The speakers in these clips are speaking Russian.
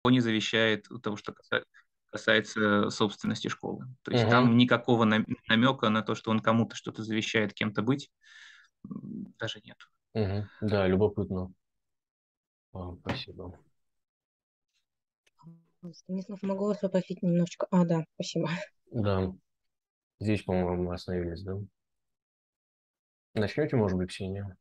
не завещает того, что касается собственности школы. То есть Угу, там никакого намека на то, что он кому-то что-то завещает кем-то быть, даже нет. угу. Да, любопытно. Спасибо. Станислав, могу вас попросить немножечко? А, да, спасибо. Да, здесь, по-моему, мы остановились, да? Начнете, может быть, Ксения?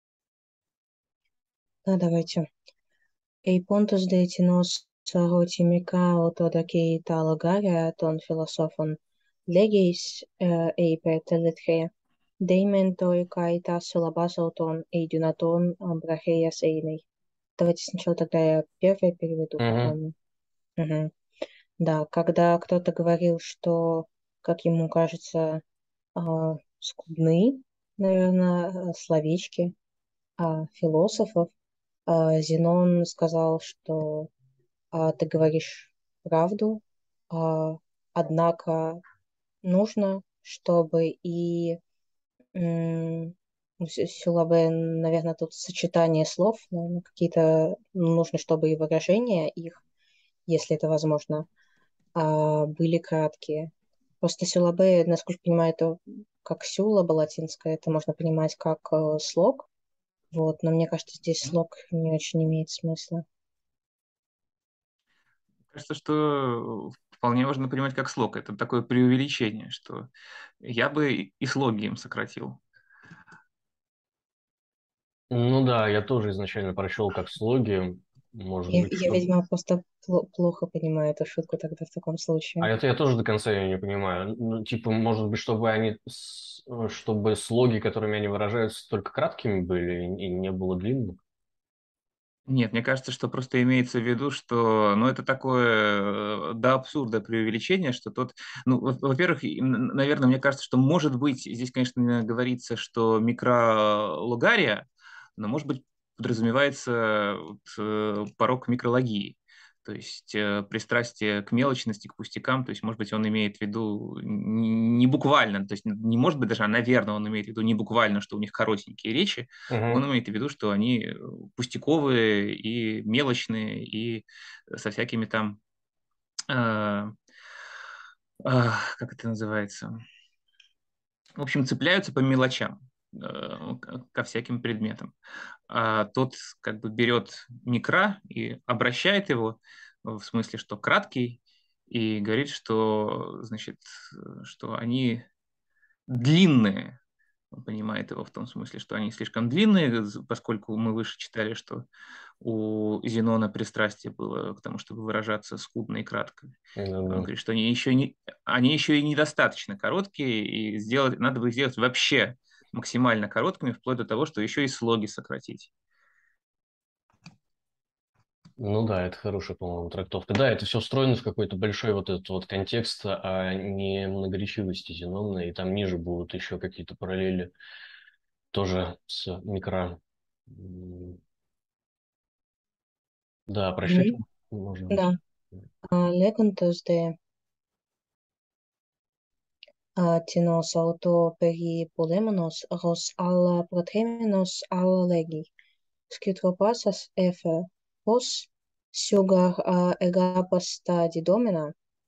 Да, давайте. Ei pontus deitinos sahotimika autodaki talogaria ton philosophon legis ei petelithe дейментoi kai tas syllabasauton ei dynaton ambracheias einei. Давайте сначала тогда я первое переведу, Угу. потом. Мгм. Да, когда кто-то говорил, что, как ему кажется, скудны, наверное, словечки философов, Зенон сказал, что ты говоришь правду, а, однако нужно, чтобы и силабе, наверное, тут сочетание слов, наверное, какие-то нужно, чтобы и выражения их, если это возможно, были краткие. Просто силабе, насколько я понимаю, это как сюлаба латинская, это можно понимать как слог, вот, но мне кажется, здесь слог не очень имеет смысла. Кажется, что вполне можно понимать как слог. Это такое преувеличение, что я бы и слоги им сократил. Ну да, я тоже изначально прочел как слоги, может быть, Я что... видимо, просто плохо понимаю эту шутку тогда в таком А случае. это я тоже до конца ее не понимаю. Ну, типа, может быть, чтобы чтобы слоги, которыми они выражаются, только краткими были и не было длинных? Нет, мне кажется, что просто имеется в виду, что, ну, это такое до абсурда преувеличение, что тот, ну, во-первых, наверное, мне кажется, что может быть, здесь, конечно, говорится, что микрологария, но, может быть, подразумевается вот, порог микрологии, то есть пристрастие к мелочности, к пустякам, то есть, может быть, он имеет в виду не буквально, то есть не может быть даже, а, наверное, он имеет в виду не буквально, что у них коротенькие речи, он Угу. имеет в виду, что они пустяковые и мелочные, и со всякими там, э, как это называется, в общем, цепляются по мелочам ко всяким предметам. А тот как бы берет микро и обращает его в смысле, что краткий, и говорит, что, значит, что они длинные. Он понимает его в том смысле, что они слишком длинные, поскольку мы выше читали, что у Зенона пристрастие было к тому, чтобы выражаться скудно и кратко. Он Да-да. говорит, что они еще и недостаточно короткие, и надо бы их сделать вообще максимально короткими, вплоть до того, что еще и слоги сократить. Ну да, это хорошая, по-моему, трактовка. Да, это все встроено в какой-то большой вот этот вот контекст, а не многоречивости Зенона, и там ниже будут еще какие-то параллели тоже с микро. М, Да, прочтите, Мгм. может быть. Да. Legantus de tinos auto peri polemonos ros alla protemenos alla legi. Skitropasas efe hos sugar egapasta didomina.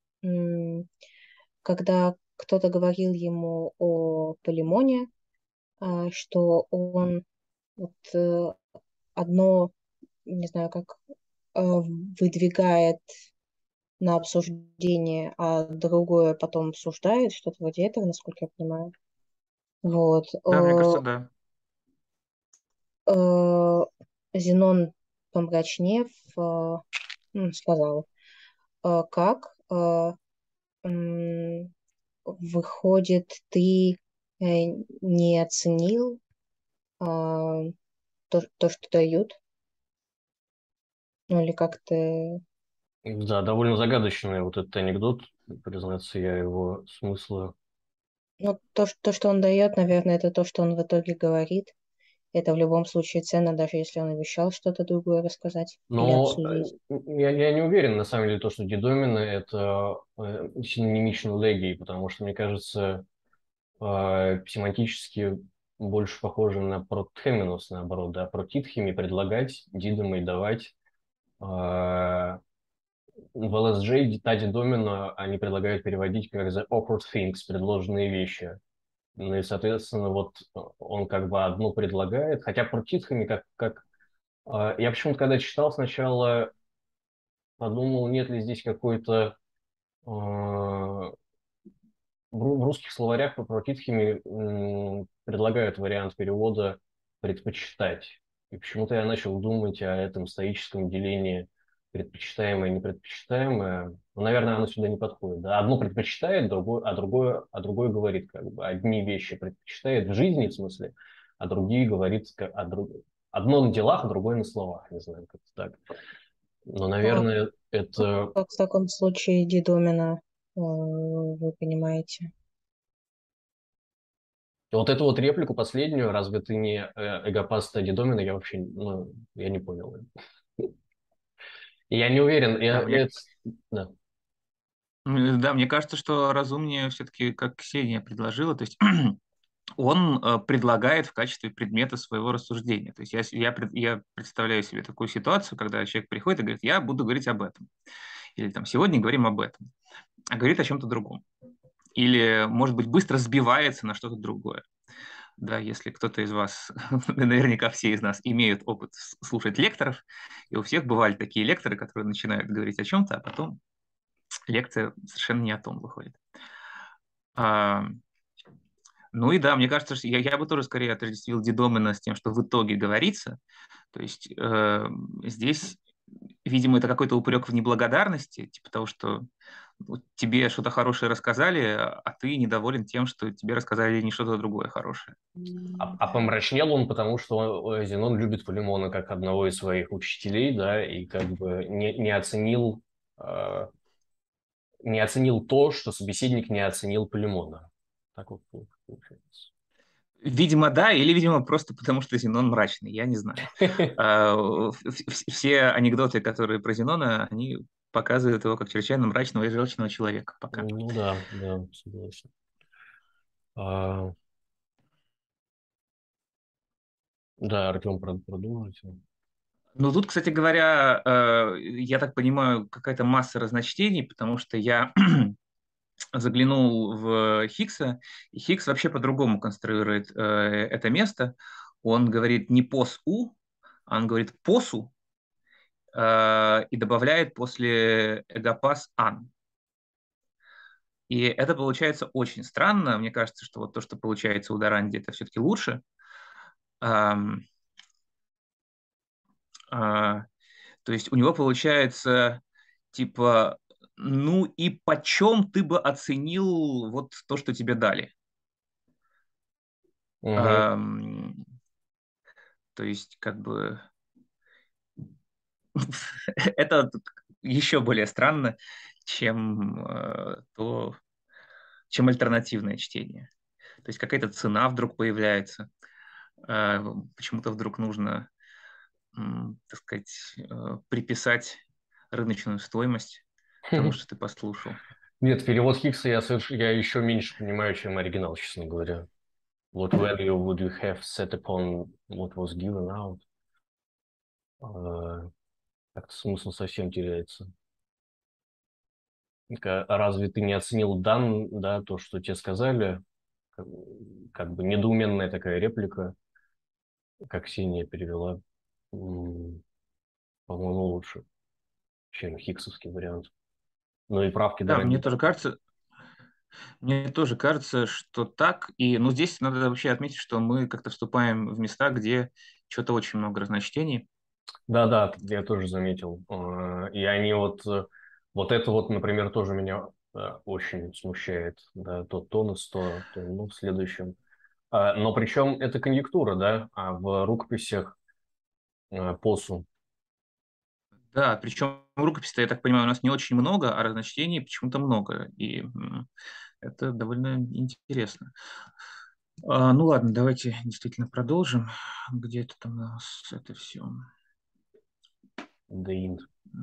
Когда кто-то говорил ему о Полимоне, что он вот, одно, не знаю, как выдвигает на обсуждение, а другое потом обсуждает, что-то вроде этого, насколько я понимаю. Вот. Да, мне кажется, да. Э, Зенон, помрачнев, сказал, как м, выходит, ты не оценил а, то, что дают, ну или как-то, Да, довольно загадочный вот этот анекдот, признаться, я его смысла. ну то, что он дает, наверное, это то, что он в итоге говорит. Это в любом случае ценно, даже если он обещал что-то другое рассказать или Но обсудить. я не уверен, на самом деле, то, что дидомины – это синонимично легии, потому что, мне кажется, семантически больше похоже на протхеминус, наоборот, да, протитхими предлагать, дидомой давать. в LSJ Тади Домино они предлагают переводить как the awkward things, предложенные вещи. Ну и, соответственно, вот он как бы одну предлагает, хотя про Титхами я почему-то, когда читал сначала, подумал, нет ли здесь какой-то в русских словарях по протитхими предлагают вариант перевода «предпочитать». И почему-то я начал думать о этом стоическом делении предпочитаемое и непредпочитаемое. Ну, наверное, оно сюда не подходит. Да? Одно предпочитает, другое говорит. Как бы. Одни вещи предпочитает в жизни, в смысле, а другие говорит одно на делах, а другое на словах. Не знаю, как так. Но, А наверное, это... как в таком случае дидомина вы понимаете? Вот эту вот реплику последнюю, разве ты не Эгопас Теди Домина, я вообще, ну, я не понял. И я не уверен, Да, да. да, мне кажется, что разумнее все-таки, как Ксения предложила, то есть он предлагает в качестве предмета своего рассуждения. То есть я представляю себе такую ситуацию, когда человек приходит и говорит, я буду говорить об этом. Или там, сегодня говорим об этом. А говорит о чем-то другом. Или, может быть, быстро сбивается на что-то другое. Да, если кто-то из вас, наверняка все из нас имеют опыт слушать лекторов, и у всех бывали такие лекторы, которые начинают говорить о чем-то, а потом лекция совершенно не о том выходит. А, ну и да, мне кажется, что я бы тоже скорее отождествил Дидомина с тем, что в итоге говорится. То есть здесь, видимо, это какой-то упрек в неблагодарности, типа того, что вот тебе что-то хорошее рассказали, а ты недоволен тем, что тебе рассказали не что-то другое хорошее. А помрачнел он, потому что Зенон любит Полимона как одного из своих учителей, да, и как бы не оценил то, что собеседник не оценил Полимона. Так вот получается. Видимо, да, или, видимо, просто потому, что Зенон мрачный, я не знаю. Все анекдоты, которые про Зенона, они показывают его как чрезвычайно мрачного и желчного человека пока. Ну да, да, согласен. А, да, Артем, продолжите. Ну, тут, кстати говоря, я так понимаю, какая-то масса разночтений, потому что я заглянул в Хиггса, и Хиггс вообще по-другому конструирует это место. Он говорит не пос-у, а он говорит посу, и добавляет после эгопас ан. И это получается очень странно. Мне кажется, что вот то, что получается у Даранди, это все-таки лучше. Ам, а, То есть у него получается типа, ну и почем ты бы оценил вот то, что тебе дали? Угу. Ам, То есть как бы это еще более странно, чем чем альтернативное чтение. То есть какая-то цена вдруг появляется, почему-то вдруг нужно, так сказать, приписать рыночную стоимость тому, что ты послушал. Нет, перевод Хиггса я еще меньше понимаю, чем оригинал, честно говоря. What value would you have set upon what was given out? Как-то смысл совсем теряется. Разве ты не оценил да, то, что тебе сказали? Как, как бы недоуменная такая реплика, как Ксения перевела, по-моему, лучше, чем хиксовский вариант. Ну и правки Да, дорогие. мне тоже кажется, что так. И, ну, здесь надо вообще отметить, что мы как-то вступаем в места, где что-то очень много разночтений. Да, я тоже заметил. И они вот это вот, например, тоже меня очень смущает. Да, то тонус, то ну, в следующем. Но причем это конъюнктура, да, а в рукописях посу. Да, причем рукописи, я так понимаю, у нас не очень много, а разночтений почему-то много. И это довольно интересно. Ну ладно, давайте действительно продолжим. Где-то там у нас это все. Дейн.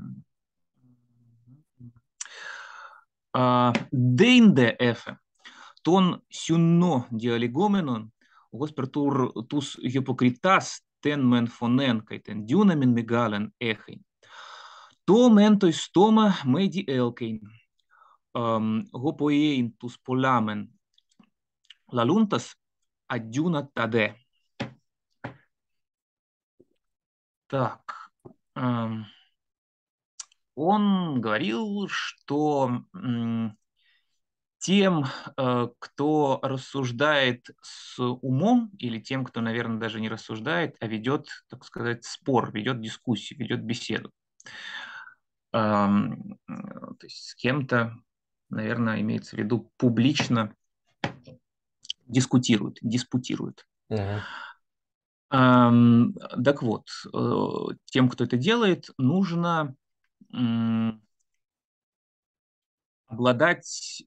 Deinde efe, ton synno dialegomenon, hospertur tus hypocritas ten men fonen, kai ten dynamin megalen echein. То ментой стома меди элкейн. Гопоейн тус поламен лалунтас адюна таде. Так. Он говорил, что тем, кто рассуждает с умом, или тем, кто, наверное, даже не рассуждает, а ведет, так сказать, спор, ведет дискуссию, ведет беседу. То есть с кем-то, наверное, имеется в виду публично дискутирует, диспутирует. Мгм. Так вот, тем, кто это делает, нужно обладать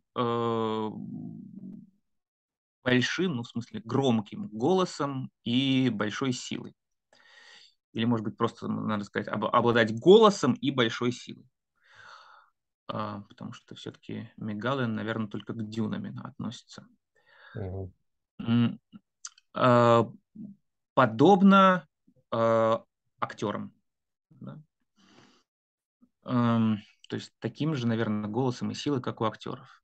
большим, ну, в смысле, громким голосом и большой силой. Или, может быть, просто, надо сказать, обладать голосом и большой силой. Потому что все-таки Мегален, наверное, только к дюнам относится. Мгм. А, Подобно актерам. Да? То есть таким же, наверное, голосом и силой, как у актеров.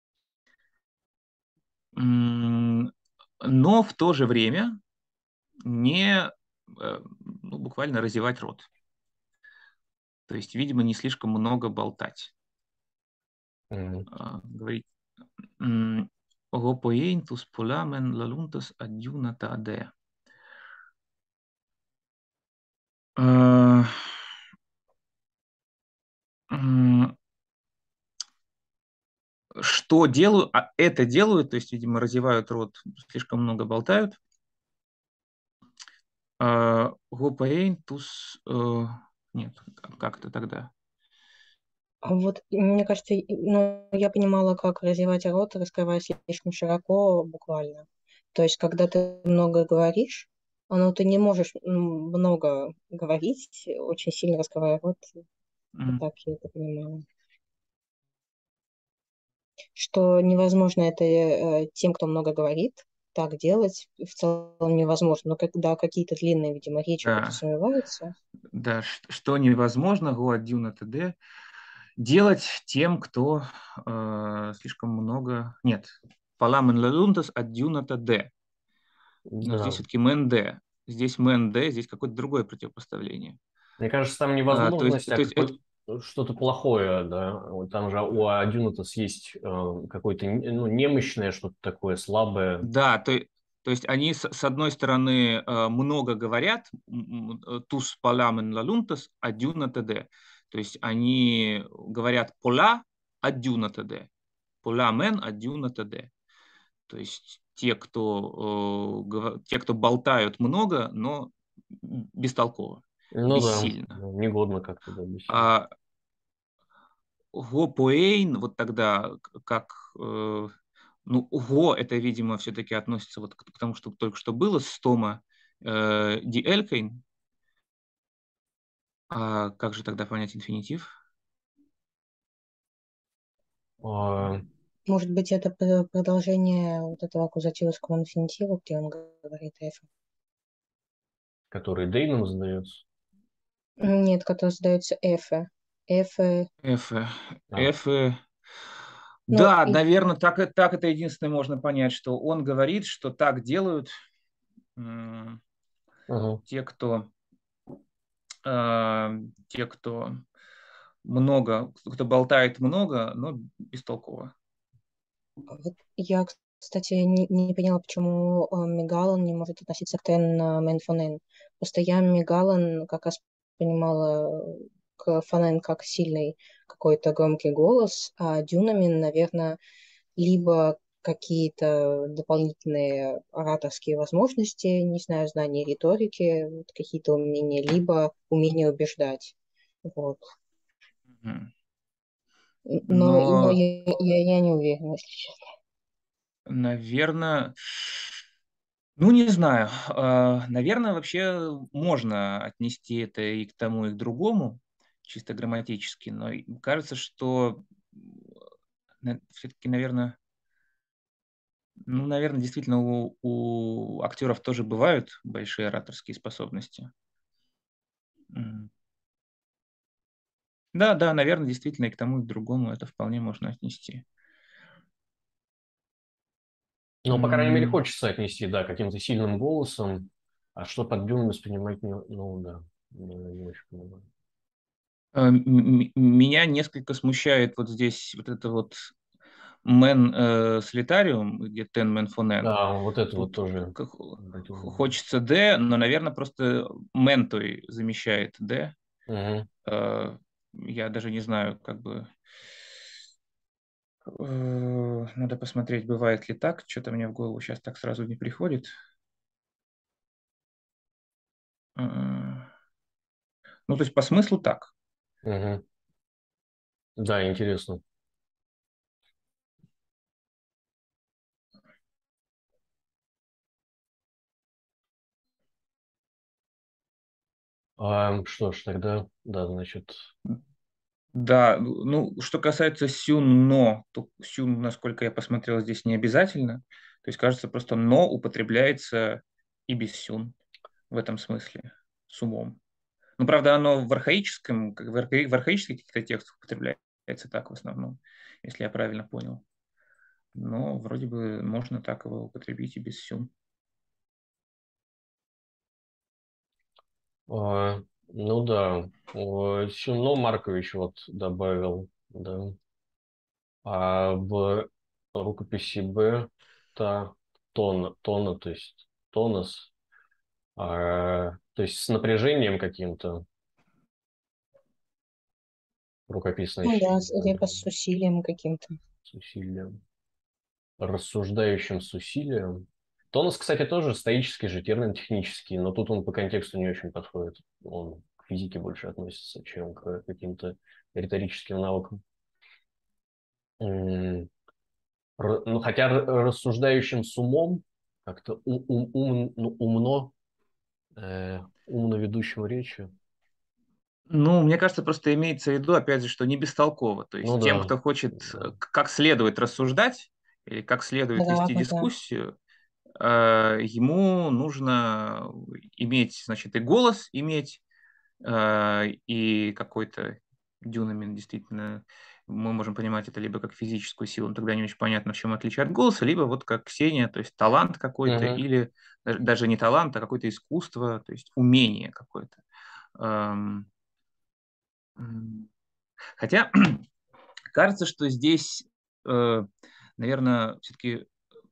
Но в то же время не ну, буквально разевать рот. То есть, видимо, не слишком много болтать. Мгм. Говорить «Гопоейнтус поламен лалунтас адюна таде». Что делаю? Это делают, то есть, видимо, разевают рот, слишком много болтают. Гопоейнтус... Нет, как это тогда? Вот, мне кажется, ну, я понимала, как развивать рот, раскрывая слишком широко, буквально. То есть, когда ты много говоришь, ну, ты не можешь много говорить, очень сильно раскрывая рот. Вот М, так я это понимаю. Что невозможно это тем, кто много говорит, так делать в целом невозможно. Но когда какие-то длинные, видимо, речи Да, подразумеваются, да, что невозможно, Гуадюна ТД, делать тем, кто слишком много... Нет, Паламен лалунтас адюна ТД. Но здесь Да. все-таки МНД. Здесь МНД, здесь какое-то другое противопоставление. Мне кажется, там То есть, невозможность, а то есть это, что-то плохое, да. Вот там же у Адюнатос есть какое-то ну, немощное, что-то такое слабое. да, то есть они с одной стороны много говорят, тус паламен лалунтас, адюна ТД. То есть они говорят пола, адюна ТД. Поламен, адюна ТД. То есть те, кто болтают много, но бестолково, Ну да, бессильно. ну, негодно как-то, да, беседа. А Гопуэйн, вот тогда как... Ну, го это, видимо, все-таки относится вот к тому, что только что было, стома ди элькейн. А как же тогда понять инфинитив? А, может быть, это продолжение вот этого аккузативского инфинитива, где он говорит эфе. который Дейном задается. Нет, который задается эфе. Эфе, Эфе. А, Эфе. ну, Да, наверное, так это единственное можно понять, что он говорит, что так делают м, ага. те, кто, те, кто много, кто болтает много, но бестолково. вот я, кстати, не поняла, почему Мегалан не может относиться к Тен Мэн Фонен. Просто я Мегалан как раз понимала к Фонен как сильный какой-то громкий голос, а Дюнамин, наверное, либо какие-то дополнительные ораторские возможности, не знаю, знания риторики, вот какие-то умения, либо умение убеждать. Вот. Мгм. Но Но, я не уверена, если честно. наверное, ну, не знаю. Наверное, вообще можно отнести это и к тому, и к другому, чисто грамматически, но кажется, что все-таки, наверное, ну, наверное, действительно у актеров тоже бывают большие ораторские способности. М. Да, да, наверное, действительно и к тому, и к другому это вполне можно отнести. Но, по крайней мере, М, хочется отнести, да, каким-то сильным голосом. А что под Дюной воспринимать, ну, да, не очень понимаю. Меня несколько смущает вот здесь вот это вот Man Solitarium, где Ten Men for Nen. Да, вот это вот Тут тоже обратил внимание. хочется D, но, наверное, просто Ментой замещает D. Мгм. Я даже не знаю, как бы... Надо посмотреть, бывает ли так. Что-то мне в голову сейчас так сразу не приходит. Э, Ну, то есть по смыслу так. Мгм. Да, интересно. Что ж, тогда, да, значит, Да, ну, что касается сюн, но, то сюн, насколько я посмотрел, здесь не обязательно. То есть, кажется, просто но употребляется и без сюн в этом смысле, с умом. Ну, правда, оно в архаическом, как в архаических каких-то текстах употребляется так в основном, если я правильно понял. Но вроде бы можно так его употребить и без сюн. ну да, Сюнно Маркович вот добавил, да. А в рукописи Б тона, то есть тонус, то есть с напряжением каким-то рукописная Ну да, сила, либо с усилием каким-то. с усилием, рассуждающим с усилием. Тонус, кстати, тоже стоический же термин технический, но тут он по контексту не очень подходит. Он к физике больше относится, чем к каким-то риторическим навыкам. М, Ну, хотя рассуждающим с умом, как-то ну, умно, умно ведущим речи. Ну, мне кажется, просто имеется в виду, опять же, что не бестолково. То Ну есть тем, да, кто хочет да. как следует рассуждать или как следует вести Грамотно. дискуссию, ему нужно иметь, значит, и голос иметь, и какой-то дюнамен, действительно, мы можем понимать это либо как физическую силу, но тогда не очень понятно, в чем отличие от голоса, либо вот как Ксения, то есть талант какой-то, Мгм. или даже не талант, а какое-то искусство, то есть умение какое-то. Эм, м, Хотя кажется, что здесь, наверное, все-таки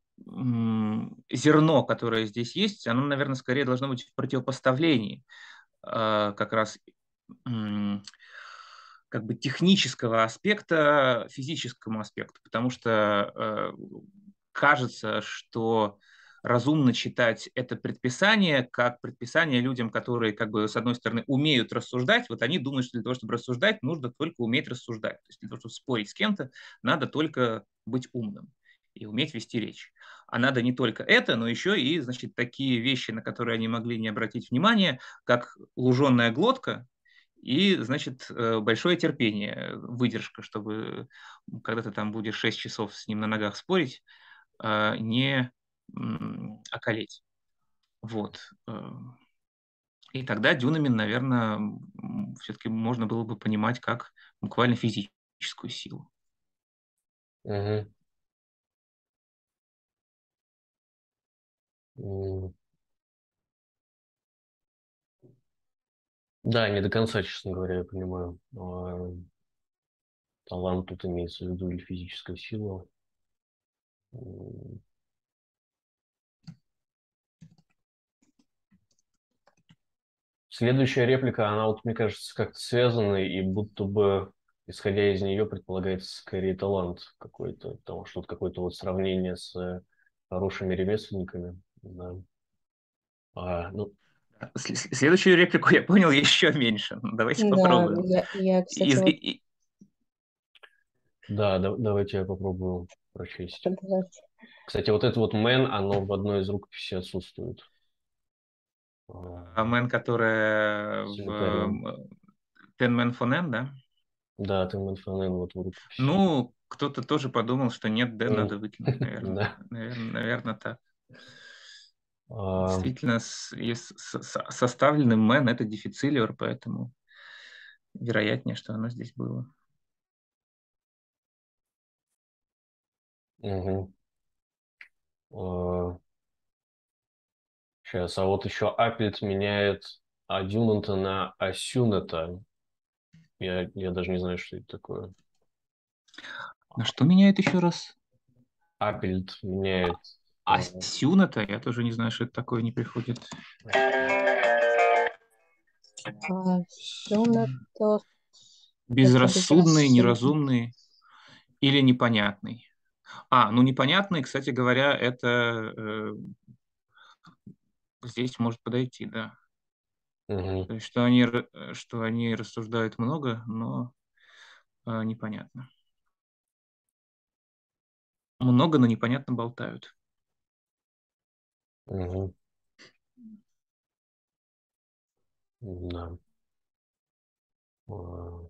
зерно, которое здесь есть, оно, наверное, скорее должно быть в противопоставлении как раз м, как бы технического аспекта физическому аспекту, потому что кажется, что разумно читать это предписание как предписание людям, которые, как бы, с одной стороны, умеют рассуждать. Вот они думают, что для того, чтобы рассуждать, нужно только уметь рассуждать. То есть для того, чтобы спорить с кем-то, надо только быть умным и уметь вести речь. А надо не только это, но еще и, значит, такие вещи, на которые они могли не обратить внимания, как луженая глотка и, значит, большое терпение, выдержка, чтобы когда ты там будешь 6 часов с ним на ногах спорить, не околеть. Вот. И тогда дюнами, наверное, все-таки можно было бы понимать как буквально физическую силу. Мгм. М, Да, не до конца, честно говоря, я понимаю. Талант тут имеется в виду или физическая сила. М, Следующая реплика, она вот, мне кажется, как-то связана, и будто бы, исходя из нее, предполагается скорее талант какой-то, потому что тут какое-то вот сравнение с хорошими ремесленниками. Да. Ну, Следующую реплику я понял еще меньше. Давайте Да, попробуем. я, кстати, Из, вот и- да, давайте я попробую прочесть. давайте. Кстати, вот это вот man, оно в одной из рукописей отсутствует. А, Мэн, которая в Солитариум. Ten Men for Men, да? Да, ты Мэнфонен вот в рукописи. Ну, кто-то тоже подумал, что нет, Д М, надо выкинуть, наверное. Да. Наверное, так. А, Действительно, составленный мэн– это дефицилиор, поэтому вероятнее, что оно здесь было. Угу. Сейчас, а вот еще Аппельт меняет адюнанта на асюната. Я даже не знаю, что это такое. На что меняет еще раз? Аппельт меняет... А сюна-то, я тоже не знаю, что это такое, не приходит. Сюнатос — это Безрассудный, безрассудный. неразумный или непонятный. Ну непонятный, кстати говоря, это здесь может подойти, да. Угу. То есть, что они рассуждают много, но непонятно. Много, но непонятно болтают. Угу. Да. А,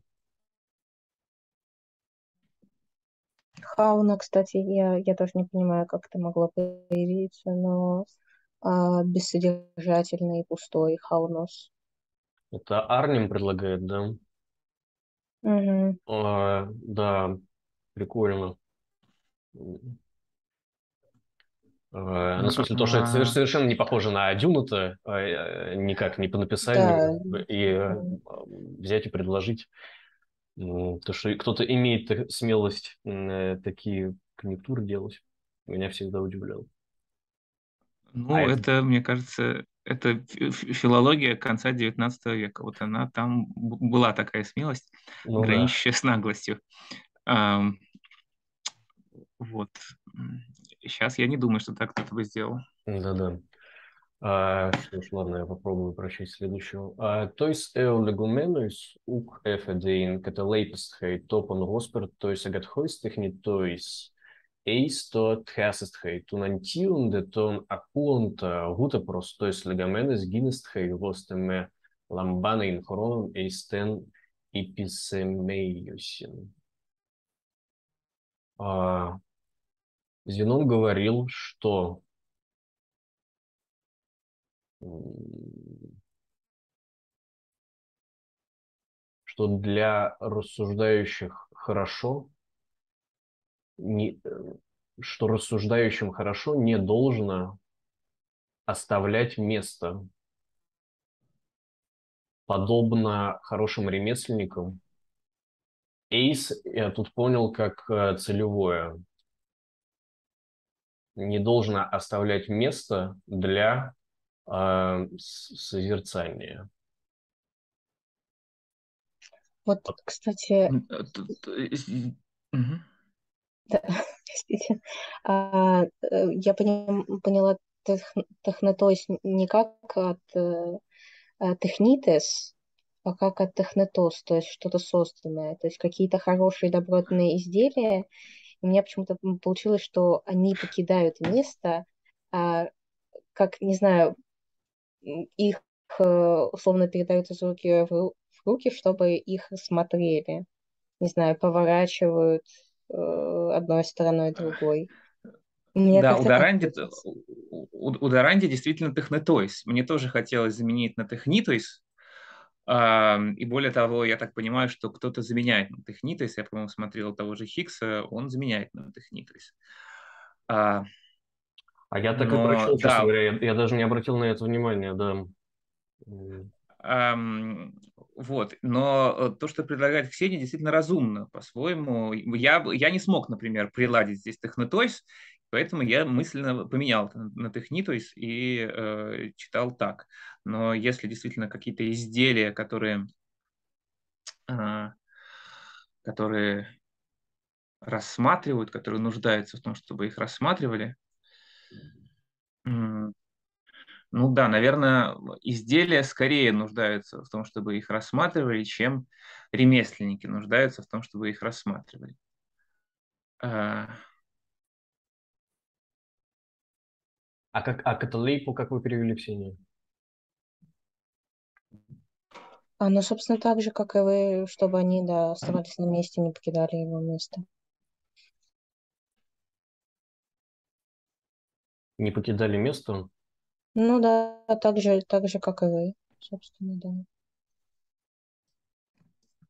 Хауна, кстати, я тоже не понимаю, как это могло появиться, но бессодержательный и пустой хаунос. Это Арнем предлагает, да? Угу. Да, прикольно. Ну, в смысле, то, что это А, совершенно не похоже на Дюну-то, никак не по написанию, Да. и взять и предложить. То, что кто-то имеет смелость такие конъюнктуры делать, меня всегда удивляло. А ну, это, это, мне кажется, это филология конца XIX века. Вот она там была такая смелость, ну да, граничащая с наглостью. Ам, Вот. Сейчас я не думаю, что так кто-то бы сделал. да-да. Что ж, ладно, я попробую прочесть следующую. Tois eulegumenus uk efedein catalepestheit topon hosper tois agathoistechni tois eis to tchasesthei tunantium de ton acuonta gutapros tois legamenes ginesthei vosteme lambanein chronon eisten episemeiosин. Зенон говорил, что для рассуждающих хорошо, не, что рассуждающим хорошо не должно оставлять место, подобно хорошим ремесленникам. Эйс, я тут понял, как целевое. Не должно оставлять место для созерцания. Вот, кстати, Мгм. да, простите, я поняла технетойс не как от технитес, а как от технетос, то есть что-то созданное, то есть какие-то хорошие добротные изделия. И у меня почему-то получилось, что они покидают место, а, как, не знаю, их условно передают из руки в руки, чтобы их смотрели. Не знаю, поворачивают одной стороной другой. Мне Да, как-то так кажется. У Даранди действительно технетойс. Мне тоже хотелось заменить на технитойс. И более того, я так понимаю, что кто-то заменяет на технитойс. Я, по-моему, смотрел того же Хиггса, он заменяет на технитойс. А, А я так и Но прочел, честно да, говоря, я даже не обратил на это внимания, да. вот. Но то, что предлагает Ксения, действительно разумно по-своему. Я не смог, например, приладить здесь технотойс, поэтому я мысленно поменял это на технитойс и читал так. Но если действительно какие-то изделия, э, которые рассматривают, которые нуждаются в том, чтобы их рассматривали, ну да, наверное, изделия скорее нуждаются в том, чтобы их рассматривали, чем ремесленники нуждаются в том, чтобы их рассматривали. А, Каталейку как вы перевели, Ксения? Ну, собственно, так же, как и вы, чтобы они, да, оставались на месте, не покидали его место. Не покидали место? Ну да, так же, как и вы, собственно, да.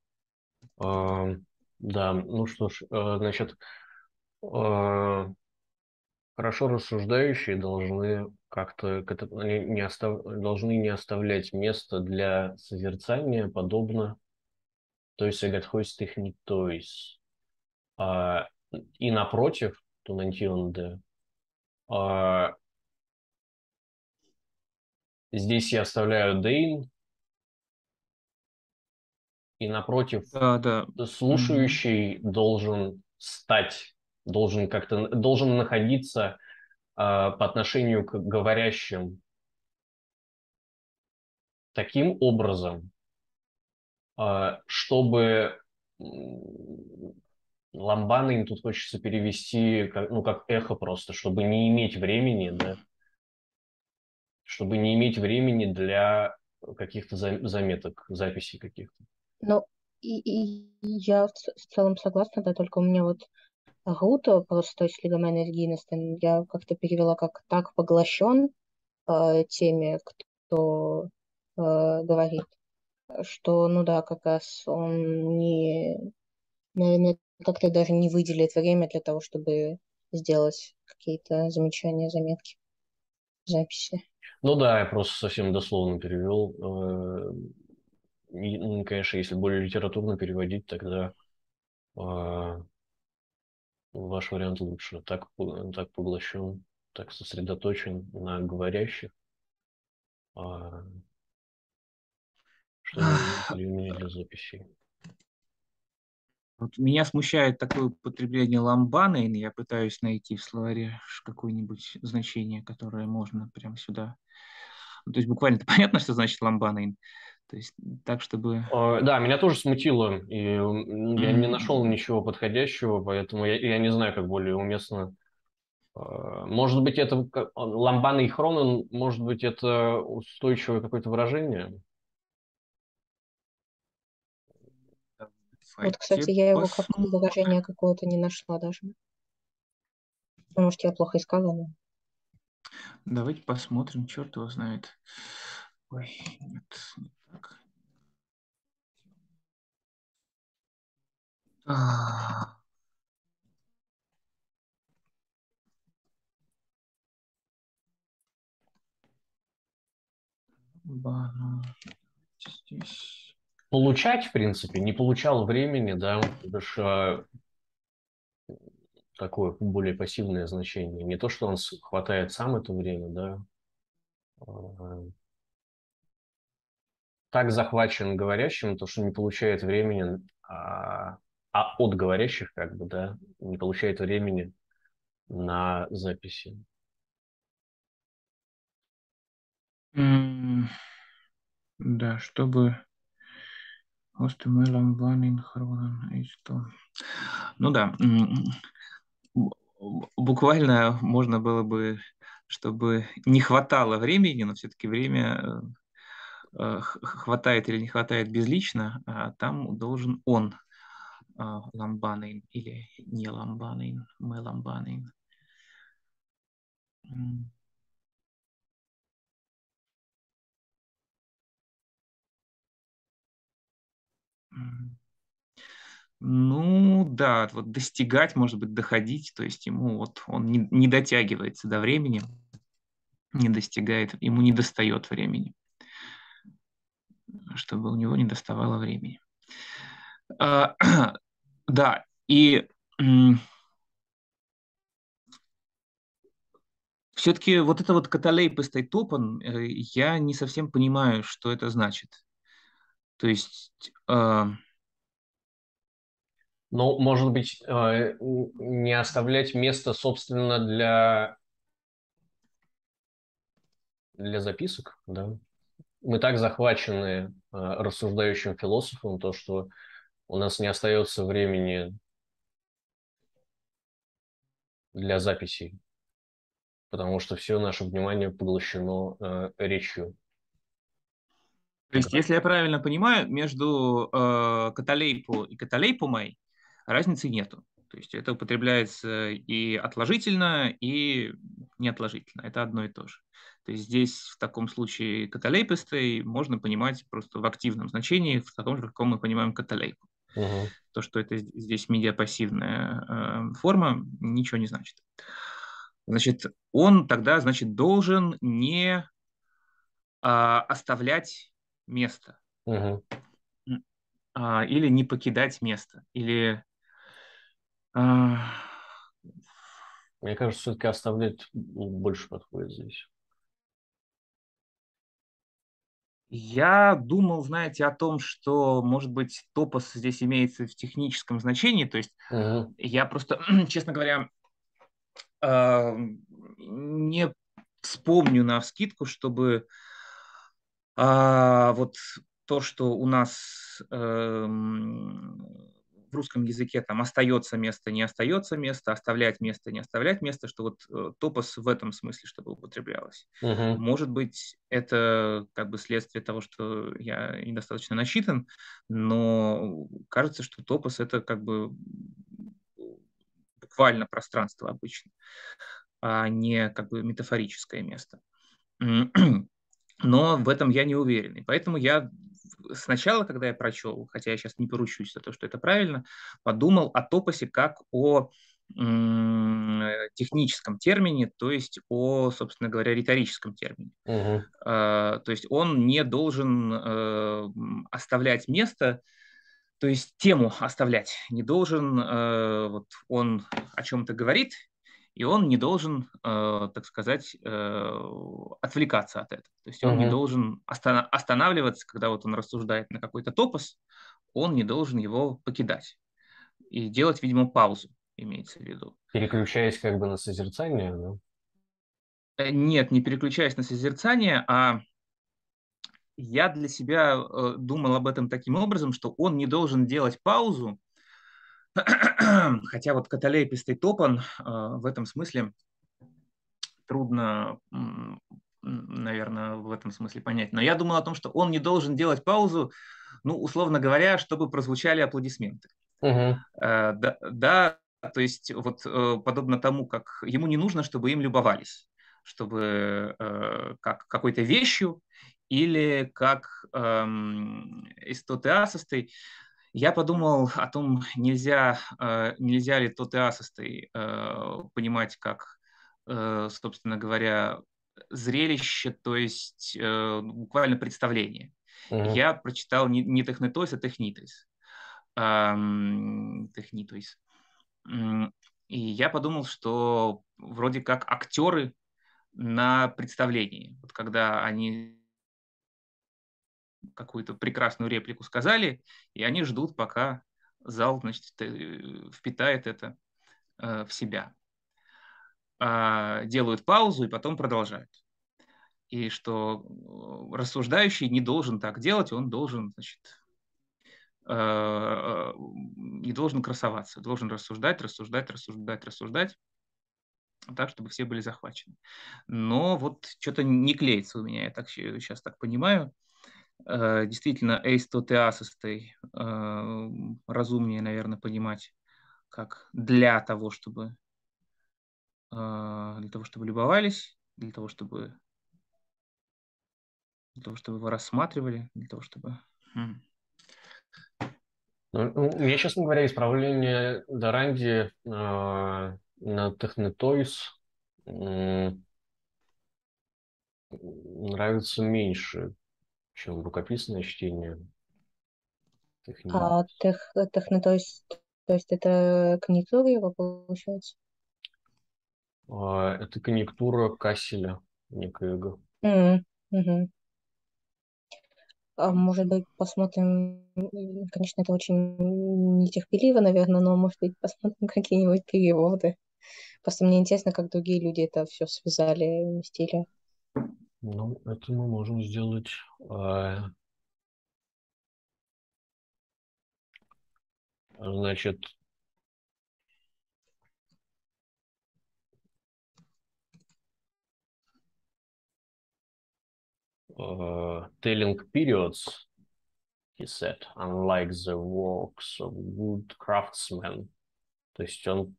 А, да, ну что ж, значит, а, хорошо рассуждающие должны как-то они должны не оставлять места для созерцания, подобно той сагатхойс техниктоис. А, и напротив, тунантионде, а, здесь я оставляю дейн, и напротив, Да, да. Мгм. слушающий должен стать, должен находиться по отношению к говорящим таким образом, чтобы ламбаны тут хочется перевести как, ну, как эхо просто, чтобы не иметь времени, да, чтобы не иметь времени для каких-то заметок, записей каких-то. Ну, я в целом согласна, да, только у меня вот Руто, просто из Лигамена Гиннестен, я как-то перевела как так поглощен теми, кто говорит, что, ну да, как раз он не, наверное, как-то даже не выделит время для того, чтобы сделать какие-то замечания, заметки, записи. Ну да, я просто совсем дословно перевел. Ну, конечно, если более литературно переводить, тогда ваш вариант лучше. Так поглощен, так сосредоточен на говорящих, а, что не имеет Ах, времени для записей. вот меня смущает такое употребление ламбаны, и я пытаюсь найти в словаре какое-нибудь значение, которое можно прямо сюда. Ну, то есть буквально понятно, что значит ламбаны. То есть так, чтобы... Да, меня тоже смутило, и я не нашел М, ничего подходящего, поэтому я не знаю, как более уместно. Может быть, это ламбаны и хронон, может быть, это устойчивое какое-то выражение? Вот, кстати, Давайте я его как посмотрим. выражение какого-то не нашла даже. Может, я плохо искала, но... Давайте посмотрим, черт его знает. Ой, нет, не так. А, ну, здесь. Получать, в принципе, не получал времени, да, это ж такое более пассивное значение. Не то, что он хватает сам это время, да, а, так захвачен говорящим, то, что не получает времени, от говорящих, как бы, да, не получает времени на записи. М, Да, чтобы Остемелом Ванин Хронон и что. Ну да, буквально можно было бы, чтобы не хватало времени, но все-таки время хватает или не хватает безлично, а там должен он ламбанин или не ламбанин, мы ламбанин. М, м. Ну да, вот достигать, может быть, доходить, то есть ему вот он не дотягивается до времени, не достигает, ему не достает времени, чтобы у него не доставало времени. А, да, и все-таки вот это вот каталейпостой топан, я не совсем понимаю, что это значит. То есть, Но, может быть, не оставлять место, собственно, для записок, да? Мы так захвачены рассуждающим философом, то, что у нас не остается времени для записей, потому что все наше внимание поглощено речью. то есть, если я правильно понимаю, между каталейпу и каталейпумой разницы нету. То есть это употребляется и отложительно, и неотложительно. Это одно и то же. То есть здесь в таком случае каталейпистой можно понимать просто в активном значении, в таком же, в каком мы понимаем каталейпу. Мгм. То, что это здесь медиапассивная форма, ничего не значит. Значит, он тогда, значит, должен не оставлять место Мгм. или не покидать место, или а, Мне кажется, все-таки оставлять больше подходит здесь. я думал, знаете, о том, что, может быть, топос здесь имеется в техническом значении, то есть Мгм. я просто, честно говоря, а, не вспомню навскидку, чтобы вот то, что у нас в русском языке там остается место, не остается место, оставлять место, не оставлять место, что вот топос в этом смысле, чтобы употреблялось. Мгм. Может быть, это как бы следствие того, что я недостаточно начитан, но кажется, что топос это как бы буквально пространство обычно, а не как бы метафорическое место. Но в этом я не уверен. И поэтому я сначала, когда я прочел, хотя я сейчас не поручусь за то, что это правильно, подумал о топосе как о техническом термине, то есть о, собственно говоря, риторическом термине. Мгм. То есть он не должен оставлять место, то есть тему оставлять, не должен, вот он о чем-то говорит, и он не должен, так сказать, отвлекаться от этого. То есть он не Мгм. должен останавливаться, когда вот он рассуждает на какой-то топос, он не должен его покидать. И делать, видимо, паузу, имеется в виду. Переключаясь как бы на созерцание, да? Нет, не переключаясь на созерцание, а я для себя думал об этом таким образом, что он не должен делать паузу, хотя вот каталейпистый топан в этом смысле трудно, наверное, в этом смысле понять. Но я думал о том, что он не должен делать паузу, ну, условно говоря, чтобы прозвучали аплодисменты. Мгм. Да, да, то есть вот подобно тому, как ему не нужно, чтобы им любовались, чтобы как какой-то вещью или как истотеасостой. Я подумал о том, нельзя ли тотеасостой понимать как, собственно говоря, зрелище, то есть буквально представление. Мгм. Я прочитал не технетойс, а технитойс. Технитойс. И я подумал, что вроде как актеры на представлении. Вот когда они какую-то прекрасную реплику сказали, и они ждут, пока зал, значит, впитает это в себя. Делают паузу и потом продолжают. И что рассуждающий не должен так делать, он должен, значит, не должен красоваться, должен рассуждать, рассуждать, рассуждать, рассуждать, так, чтобы все были захвачены. Но вот что-то не клеится у меня, я так сейчас так понимаю. Действительно, эйстотеасостой разумнее, наверное, понимать как для того, чтобы любовались, для того, чтобы его рассматривали, для того, чтобы... Мне, честно говоря, исправление Даранди на Технетойс нравится меньше, чем рукописное чтение Технит. То есть это конъюнктура его получается? Это конъюнктура Касселя некоего. Мгм. Может быть, посмотрим, конечно, это очень нетерпеливо, наверное, но, может быть, посмотрим какие-нибудь переводы. Просто мне интересно, как другие люди это все связали, уместили. Ну, это мы можем сделать. Значит, telling periods, he said, unlike the works of good craftsmen. То есть он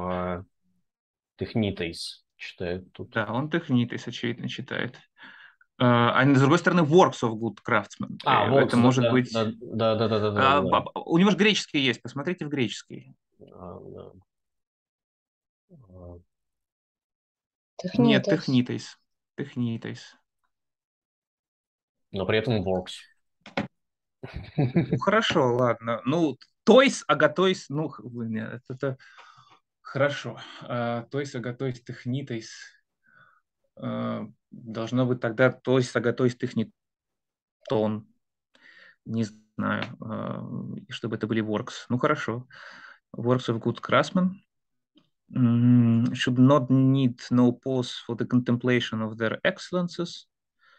технитейс читает тут. Да, он технитис, очевидно, читает. А с другой стороны, works of good craftsmen. Это Works, может да, быть... да, да, да, да, да, да, да, да. У него же греческий есть, посмотрите в греческий. Да. А, Нет, Технитес. технитейс. Технитейс. Но при этом works. Ну, хорошо, ладно. Ну, тойс, агатойс, ну, нет, это хорошо. Тойс, агатойс, технитейс. Должно быть тогда тойс, агатойс, технитон. Не знаю, чтобы это были works. Ну, хорошо. Works of good craftsmen. Should not need no pause for the contemplation of their excellences.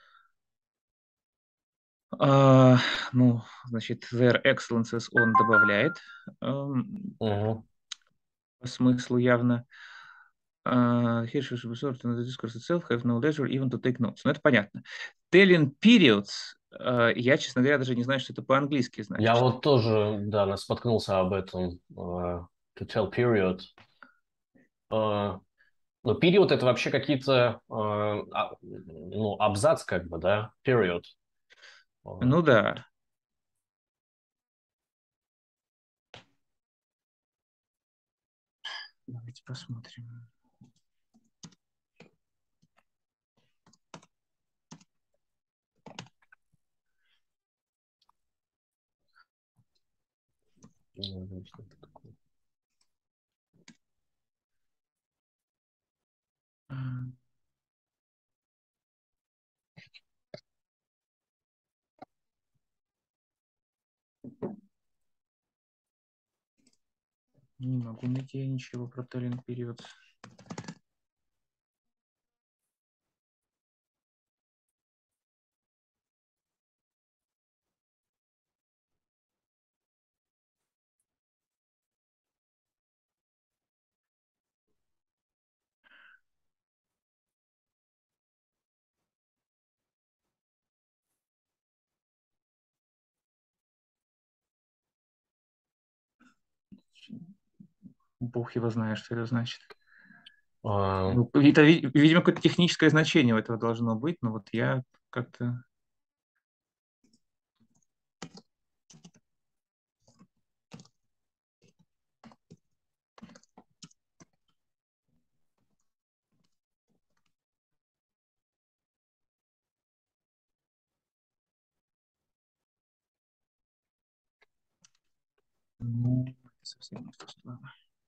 Ну, значит, their excellences он добавляет Мгм. по смыслу явно. Here should be observed in the discourse itself, have no leisure even to take notes. Ну, это понятно. Telling periods, я, честно говоря, даже не знаю, что это по-английски Я значит. вот тоже, да, споткнулся об этом. To tell period. Но период это вообще какие-то, ну, абзац как бы, да, period. Ну да. Давайте посмотрим. Не могу найти ничего про telling periods. Бог его знает, что это значит. А, Ну, это, видимо, какое-то техническое значение у этого должно быть, но вот я как-то... Ну, это совсем не в ту сторону.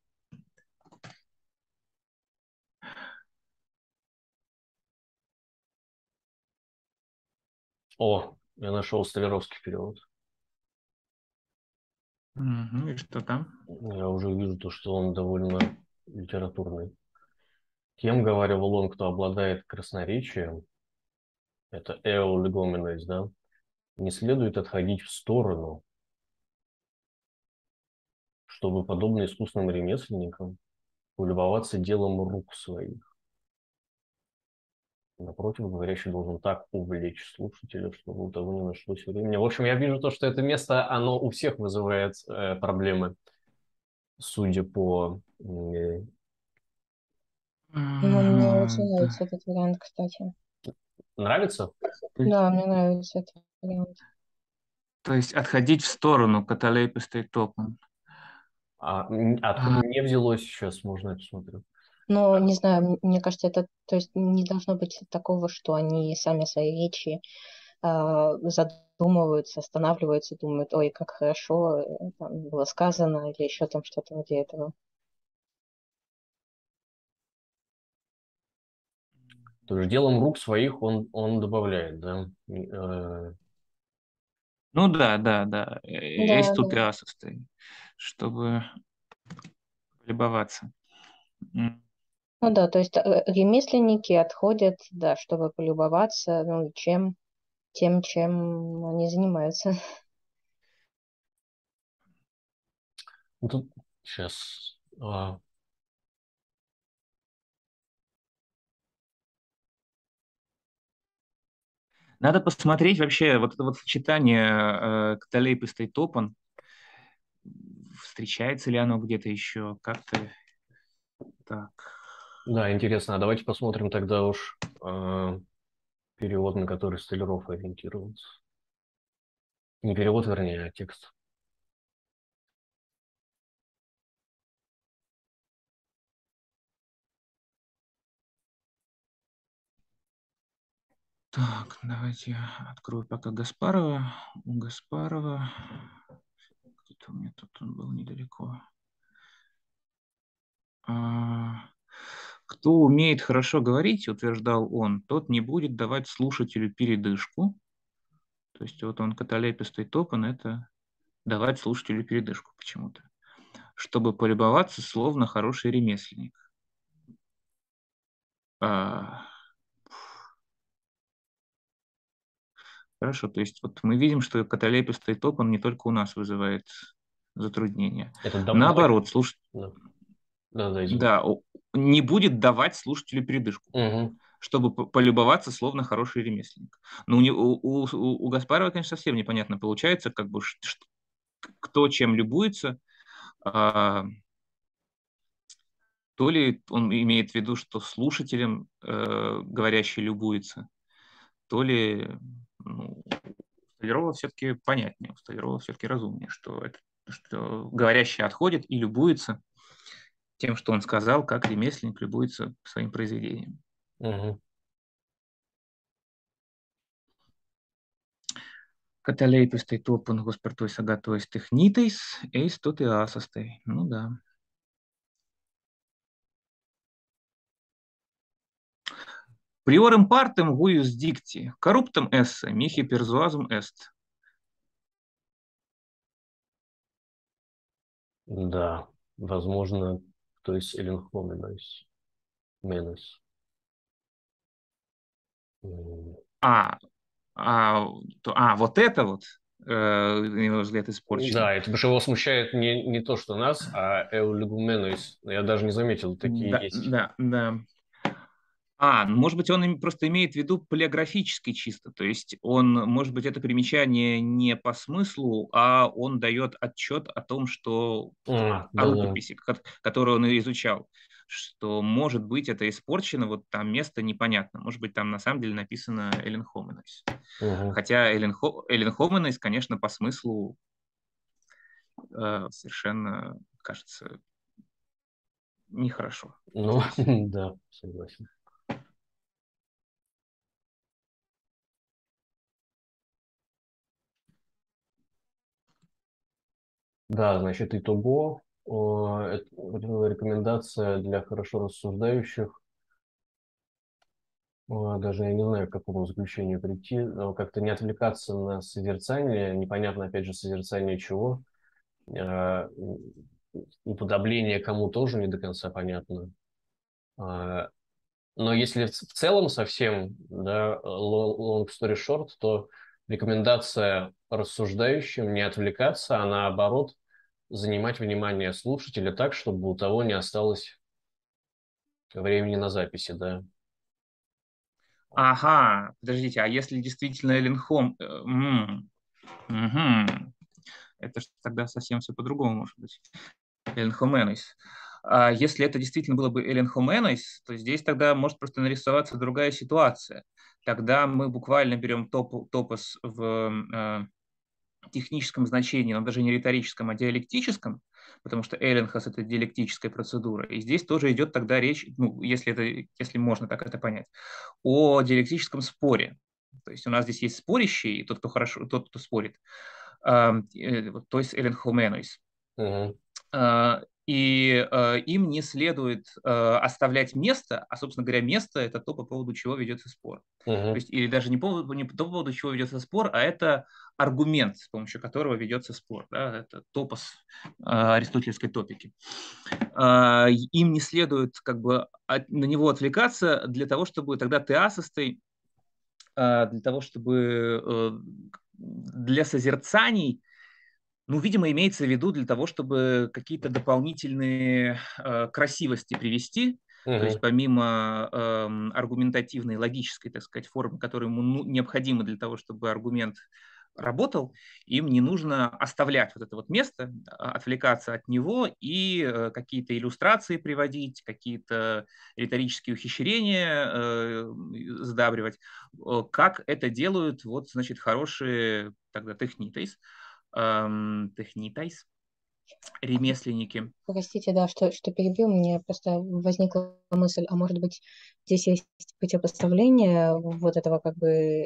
я нашел Столяровский перевод. И что там? Я уже вижу то, что он довольно литературный. Кем, говаривал он, кто обладает красноречием, это эолегоменес, да, не следует отходить в сторону, чтобы, подобно искусным ремесленникам, полюбоваться делом рук своих. Напротив, говорящий должен так увлечь слушателя, чтобы у того не нашлось времени. В общем, я вижу то, что это место, оно у всех вызывает проблемы, судя по... Ну, мне очень Да. нравится этот вариант, кстати. Нравится? Да, мне нравится этот вариант. То есть отходить в сторону, каталейпы стоит топом. Откуда мне взялось сейчас, можно я посмотрю? Но, не знаю, мне кажется, это, то есть не должно быть такого, что они сами свои речи задумываются, останавливаются, думают, ой, как хорошо там было сказано, или еще там что-то вроде этого. То есть делом рук своих он добавляет, да? Ну да, да, да. Да, Есть да. тут и состоит, чтобы любоваться. Ну да, то есть ремесленники отходят, да, чтобы полюбоваться, ну, тем, чем они занимаются. Ну, тут сейчас. Надо посмотреть вообще вот это вот сочетание Кталейп и Стейтопан. Встречается ли оно где-то еще? Как-то так. Да, интересно. А давайте посмотрим тогда уж. перевод, на который Столяров ориентировался. Не перевод, вернее, а текст. Так, давайте я открою пока Гаспарова. У Гаспарова... Где-то у меня тут он был недалеко. Кто умеет хорошо говорить, утверждал он, тот не будет давать слушателю передышку. То есть вот он каталепистый топан, это давать слушателю передышку почему-то, чтобы полюбоваться, словно хороший ремесленник. А, Хорошо, то есть вот мы видим, что каталепистый топан не только у нас вызывает затруднения. Это Наоборот, слушать, Да, да, извини. да, не будет давать слушателю передышку, Угу. чтобы полюбоваться, словно хороший ремесленник. Но у Гаспарова, конечно, совсем непонятно получается, как бы кто чем любуется. А, То ли он имеет в виду, что слушателем говорящий любуется, то ли ну, у Столярова все-таки понятнее, у Столярова все-таки разумнее, что говорящий отходит и любуется тем, что он сказал, как ремесленник любуется своим произведением. Угу. Каталейпистой топун госпартой сагатоис технитейс, эйс тот и асостой. Ну да. Приорем партем вуюс дикти, корруптом эссе, михи перзуазум эст. Да, возможно, то есть Эленхоменойс, Менойс. А, вот это вот, на его взгляд, испорчено. Да, это потому что его смущает не то, что нас, а Эулигуменойс. Я даже не заметил, такие Да, есть. да, да. Может быть, он просто имеет в виду полиографически чисто, то есть он, может быть, это примечание не по смыслу, а он дает отчет о том, что о Да-да. рукописи, которую он изучал, что, может быть, это испорчено, вот там место непонятно, может быть, там на самом деле написано Эллен Хоменес. Угу. Хотя Эллен Хоменес, конечно, по смыслу совершенно, кажется, нехорошо Ну, здесь. да, согласен. Да, значит, итого, это рекомендация для хорошо рассуждающих. Даже я не знаю, к какому заключению прийти, но как-то не отвлекаться на созерцание, непонятно, опять же, созерцание чего. А, Уподобление кому тоже не до конца понятно. А, Но если в целом совсем, да, long story short, то рекомендация рассуждающим не отвлекаться, а наоборот занимать внимание слушателя так, чтобы у того не осталось времени на записи, да. Ага, подождите, а если действительно Эллен мгм. Это ж тогда совсем все по-другому может быть. Эллен Хоменес. А если это действительно было бы Эллен Хоменес, то здесь тогда может просто нарисоваться другая ситуация. Тогда мы буквально берем топос в техническом значении, но даже не риторическом, а диалектическом, потому что Эленхас — это диалектическая процедура. И здесь тоже идет тогда речь, ну, если можно так это понять, о диалектическом споре. То есть у нас здесь есть спорящий, и тот, кто спорит, то есть Элен Хоменойс. Мгм. И им не следует оставлять место, а, собственно говоря, место — это то, по поводу чего ведется спор. То Мгм. есть, или даже не по поводу чего ведется спор, а это аргумент, с помощью которого ведется спор. Да? Это топос аристотельской топики. Им не следует как бы на него отвлекаться для того, чтобы тогда теасостой, для того, чтобы для созерцаний, ну, видимо, имеется в виду для того, чтобы какие-то дополнительные красивости привести, то есть Мгм. помимо аргументативной, логической, так сказать, формы, которая ему необходима для того, чтобы аргумент работал, им не нужно оставлять вот это вот место, отвлекаться от него и какие-то иллюстрации приводить, какие-то риторические ухищрения сдабривать, как это делают вот, значит, хорошие тогда технитайс, ремесленники. Простите, да, что перебил, мне просто возникла мысль, а может быть, здесь есть противопоставление вот этого как бы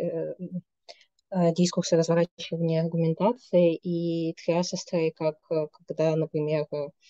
дискурса разворачивания аргументации и триасострой, как когда, например,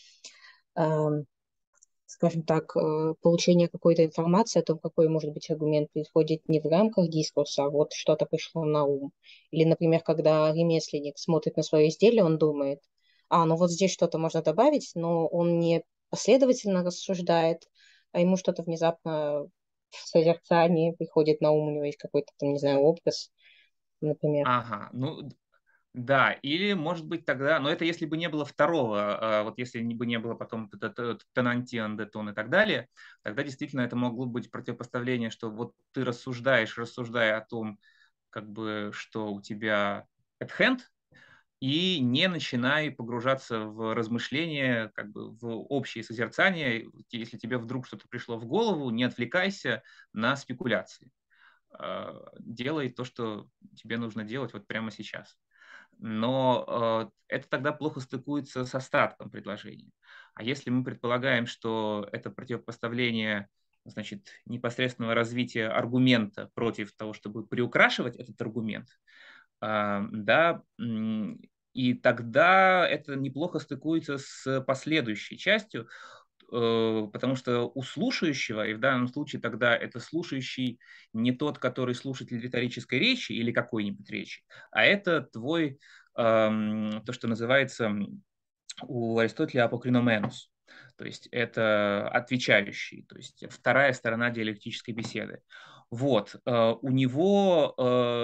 эм, скажем так, получение какой-то информации о том, какой может быть аргумент, происходит не в рамках дискурса, а вот что-то пришло на ум. Или, например, когда ремесленник смотрит на свое изделие, он думает, ну вот здесь что-то можно добавить, но он не последовательно рассуждает, а ему что-то внезапно в созерцании приходит на ум, у него есть какой-то, там, не знаю, образ, например. Ага, ну да, или может быть тогда, но это если бы не было второго, вот если бы не было потом тонантиан, детон и так далее, тогда действительно это могло быть противопоставление, что вот ты рассуждая о том, как бы, что у тебя at hand, и не начинай погружаться в размышления, как бы в общее созерцание. Если тебе вдруг что-то пришло в голову, не отвлекайся на спекуляции. Делай то, что тебе нужно делать вот прямо сейчас. Но это тогда плохо стыкуется с остатком предложения. А если мы предполагаем, что это противопоставление, значит, непосредственного развития аргумента против того, чтобы приукрашивать этот аргумент, да, и тогда это неплохо стыкуется с последующей частью, потому что у слушающего, и в данном случае тогда это слушающий не тот, который слушатель риторической речи или какой-нибудь речи, а это твой, то, что называется у Аристотеля апокриноменос, то есть это отвечающий, то есть вторая сторона диалектической беседы. Вот, у него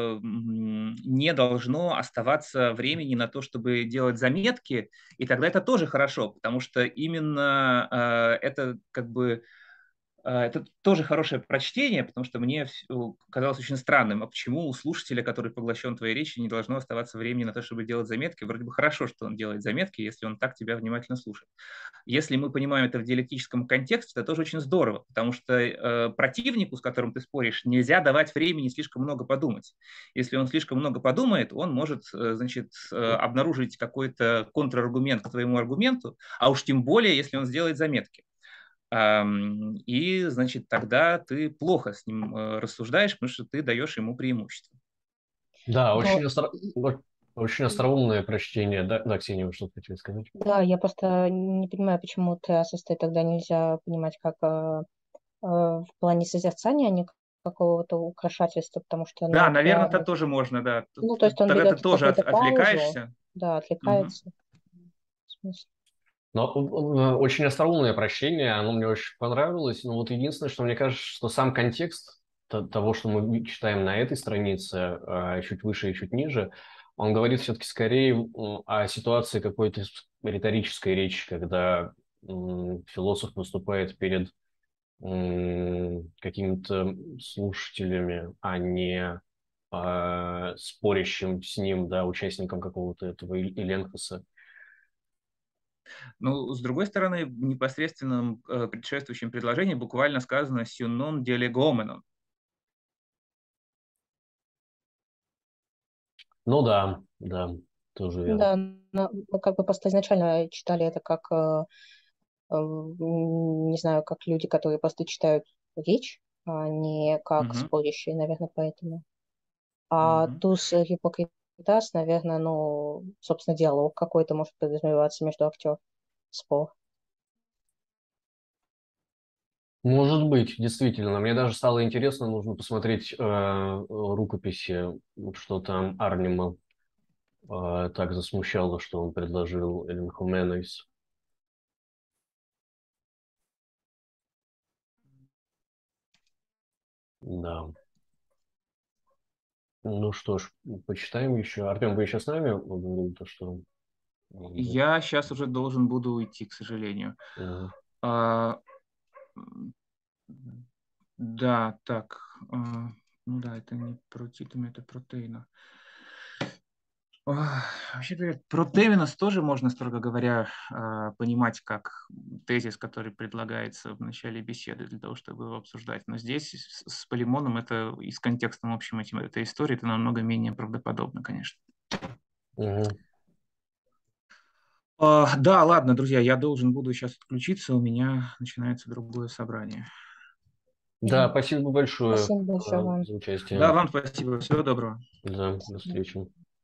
не должно оставаться времени на то, чтобы делать заметки, и тогда это тоже хорошо, потому что именно это как бы это тоже хорошее прочтение, потому что мне казалось очень странным, а почему у слушателя, который поглощен твоей речью, не должно оставаться времени на то, чтобы делать заметки? Вроде бы хорошо, что он делает заметки, если он так тебя внимательно слушает. Если мы понимаем это в диалектическом контексте, это тоже очень здорово, потому что противнику, с которым ты споришь, нельзя давать времени слишком много подумать. Если он слишком много подумает, он может, значит, обнаружить какой-то контраргумент к твоему аргументу, а уж тем более, если он сделает заметки. И, значит, тогда ты плохо с ним рассуждаешь, потому что ты даешь ему преимущество. Да, Но очень остроумное прочтение. Да, да, Ксения, вы что-то хотели сказать? да, я просто не понимаю, почему триасострой тогда нельзя понимать как в плане созерцания, а не какого-то украшательства, потому что, Да, ну, наверное, это тоже можно, да. ну, то есть он Тогда ты берет тоже какую-то паузу, отвлекаешься. да, Мгм. отвлекается. В смысле. Но очень остроумное прочтение, оно мне очень понравилось. Но вот единственное, что мне кажется, что сам контекст того, что мы читаем на этой странице, чуть выше и чуть ниже, он говорит все-таки скорее о ситуации какой-то риторической речи, когда философ выступает перед какими-то слушателями, а не спорящим с ним, да, участником какого-то этого Иленхоса. Ну, с другой стороны, в непосредственном предшествующем предложении буквально сказано «сюнон делегоменон». Ну да, да, тоже верно. Да, мы как бы просто изначально читали это как, не знаю, как люди, которые просто читают речь, а не как Мгм. спорящие, наверное, поэтому. А Мгм. туз гипокритас, наверное, ну, собственно, диалог какой-то может подразумеваться между актером, спор. Может быть, действительно. Мне даже стало интересно, нужно посмотреть рукописи, вот что там Арнима так засмущало, что он предложил Элен Хуменойс. Да. Ну что ж, почитаем еще. Артем, вы еще с нами? Вы говорили то, что... Я сейчас уже должен буду уйти, к сожалению. Мгм. А, да, так. Ну да, это не про Титум, это про Тейна. Вообще говоря, про Тевинос тоже можно, строго говоря, понимать как тезис, который предлагается в начале беседы для того, чтобы его обсуждать. Но здесь с Полимоном это и с контекстом общим этой истории это намного менее правдоподобно, конечно. Мгм. Да, ладно, друзья, я должен буду сейчас отключиться, у меня начинается другое собрание. Да, спасибо большое Спасибо большое вам. за Да, участие. вам спасибо, всего доброго. Да, до встречи.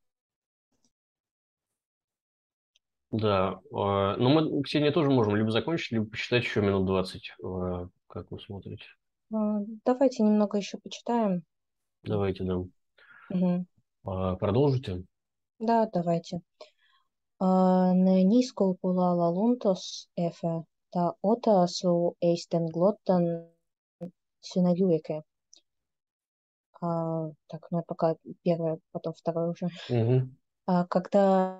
Да, ну мы, Ксения, тоже можем либо закончить, либо почитать еще минут 20. Как вы смотрите? Давайте немного еще почитаем. Давайте, да. Мгм. Продолжите? Да, давайте. Ne niskulpula luntos efe, ta ota su eisten glottan synagiueke. Так, ну я пока первое, потом второе уже. Угу. Когда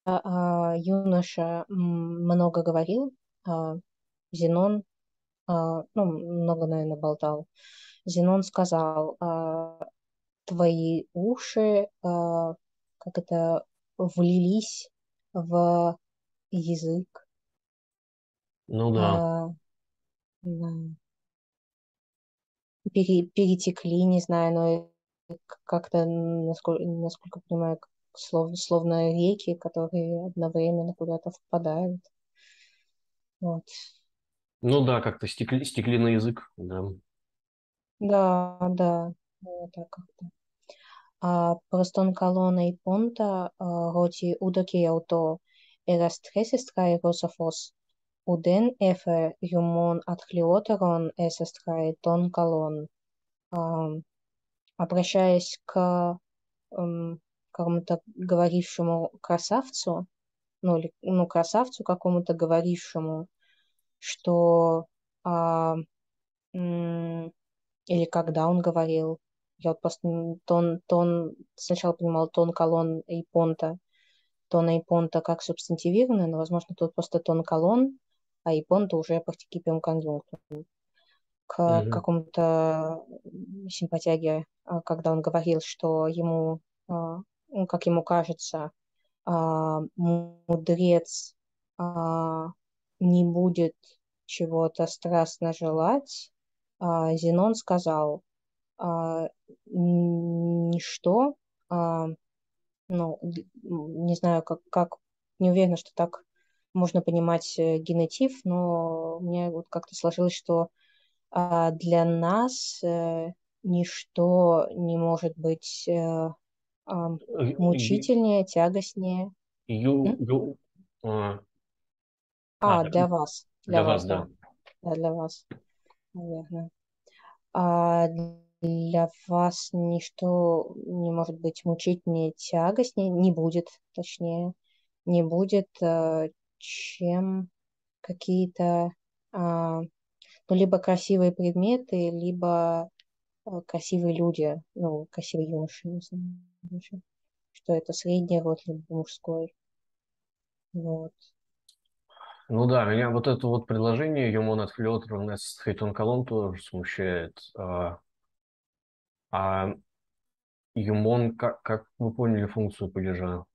юноша много говорил, Зенон, ну, много, наверное, болтал, Зенон сказал, твои уши, как это, влились в язык, Ну да. а, да, перетекли, не знаю, но как-то, насколько понимаю, словно реки, которые одновременно куда-то впадают. Вот. Ну да, как-то стеклянный язык, да. Да, да, вот так как-то. Простон колонна и понта роти удоки ауто эрастресестрай рософос уден эфе юмон атхлиотерон эсестрай тон колон. А, Обращаясь к какому-то говорившему красавцу, ну, или, ну, красавцу какому-то говорившему, что м, или когда он говорил. Я вот просто тон сначала понимал тон колонн и понта, тона и понта как субстантивированный, но, возможно, тут просто тон колонн, а и понта уже партикипиум конъюнктум. К Угу. какому-то симпатяге, когда он говорил, что ему, ну, как ему кажется, мудрец не будет чего-то страстно желать, Зенон сказал, ничто, а, ну, не знаю, не уверена, что так можно понимать генетив, но мне вот как-то сложилось, что для нас ничто не может быть Ю, мучительнее, тягостнее. ю, М? ю- а, да, Для для вас, вас, да. да, да, для вас, наверное. А для вас ничто не может быть мучительнее, тягостнее, не будет, точнее, не будет, чем какие-то, ну, либо красивые предметы, либо красивые люди, ну, красивые юноши, не знаю, даже, что это средний род, либо мужской. Вот. Ну да, меня вот это вот предложение «Юмон от Флётров Хейтон Колон» тоже смущает. А Юмон, как вы поняли функцию падежа?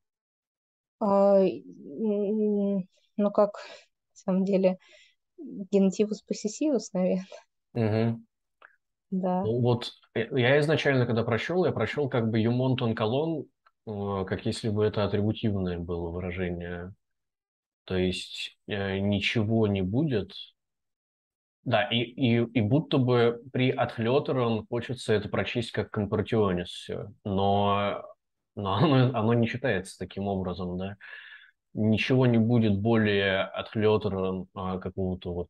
Ну, как, на самом деле, генетивус поссессивус, наверное, Угу. да. Ну вот я изначально, когда прочел, я прочел как бы «Юмон тон колон», как если бы это атрибутивное было выражение. То есть ничего не будет. Да, и будто бы при отхлётерон хочется это прочесть как компартионис все, но оно не читается таким образом, да. Ничего не будет более отхлётерон какого-то вот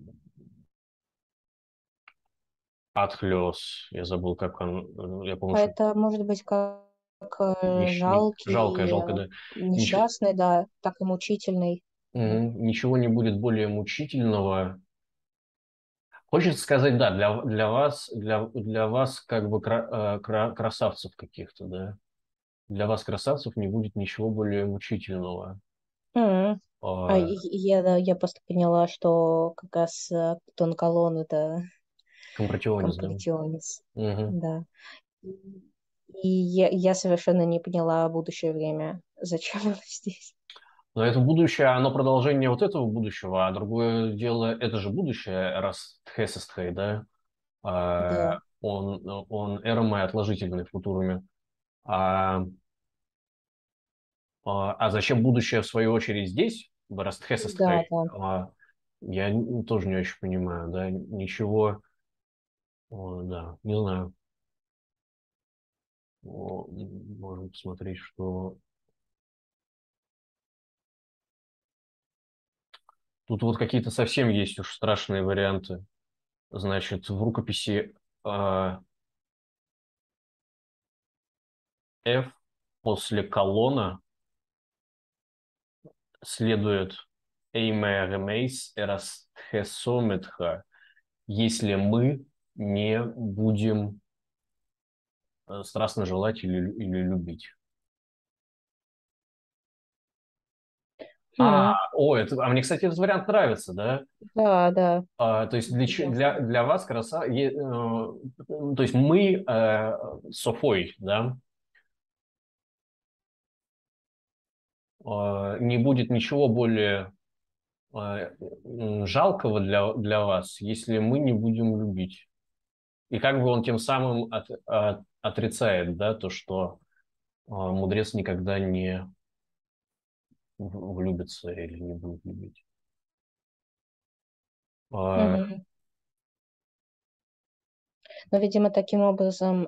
отхлёс. Я забыл, как он, я помню, А что это может быть как жалкое, жалкий, жалко, да. Ничего, несчастный, да, так и мучительный. Да. ничего не будет более мучительного. Хочется сказать, да, для вас как бы красавцев каких-то, да. Для вас, красавцев, не будет ничего более мучительного. М. А, Да, я просто поняла, что как раз тон колонн это Компартионис, да? компартионис. Мгм. Да. И я совершенно не поняла будущее время. Зачем оно здесь? Но это будущее, оно продолжение вот этого будущего, а другое дело, это же будущее, раз Тхесестхей, да? Да, Он эрмой отложительный в футуруме. А, а зачем будущее, в свою очередь, здесь, в да, Растхесестхей? да. Я тоже не очень понимаю, да, ничего, да, не знаю. Можно посмотреть, что тут вот какие-то совсем есть уж страшные варианты. Значит, в рукописи а, F после колонна следует «Эйме ремейс эрастхесометха», если мы не будем страстно желать или любить. Хм, А мне, кстати, этот вариант нравится, да? да, да. То есть Интересно. для вас то есть мы Софой, да, не будет ничего более жалкого для вас, если мы не будем любить. И как бы он тем самым отрицает, да, то, что мудрец никогда не влюбится или не будет любить. А, Мгм. Но, видимо, таким образом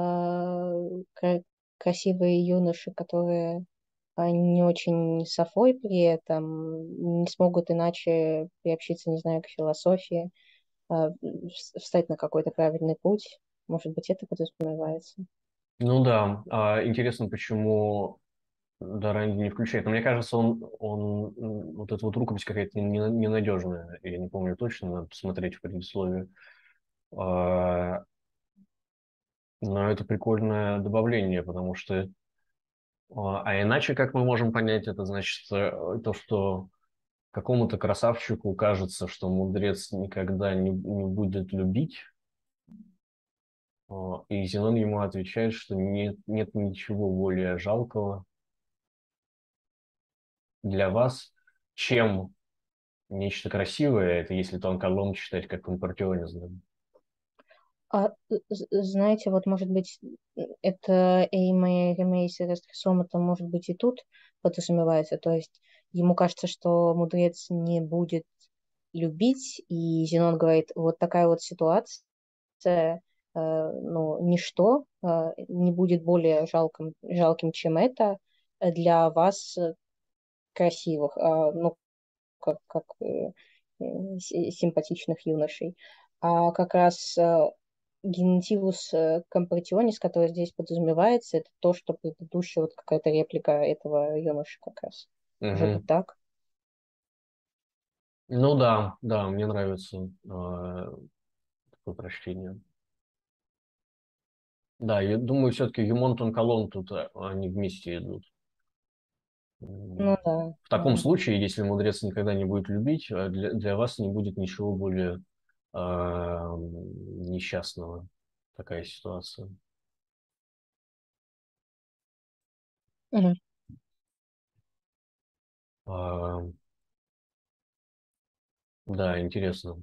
красивые юноши, которые не очень софой при этом, не смогут иначе приобщиться, не знаю, к философии, встать на какой-то правильный путь. Может быть, это подразумевается. ну да, интересно, почему Даранди не включает. Но мне кажется, вот эта вот рукопись какая-то ненадежная. Я не помню точно, надо посмотреть в предисловии. А, Но это прикольное добавление, потому что... иначе как мы можем понять это? Значит, то, что какому-то красавчику кажется, что мудрец никогда не будет любить, и Зенон ему отвечает, что нет ничего более жалкого для вас, чем нечто красивое, это если тонколом читать как импортионизм. Да. Знаете, вот, может быть, это Эйме Ремейс и Рестрисом, это, может быть, и тут подразумевается. То есть ему кажется, что мудрец не будет любить, и Зенон говорит, вот такая вот ситуация, ну, ничто не будет более жалким, чем это для вас красивых, ну, симпатичных юношей. А как раз генитивус компартионис, который здесь подразумевается, это то, что предыдущая вот какая-то реплика этого юноши как раз. Может быть Мгм. так? Ну да, да, мне нравится такое прочтение. Да, я думаю, все-таки Юмон Тонколон тут они вместе идут. Ну да, В таком да. случае, если мудрец никогда не будет любить, для вас не будет ничего более несчастного. Такая ситуация. Мгм. А, да, интересно.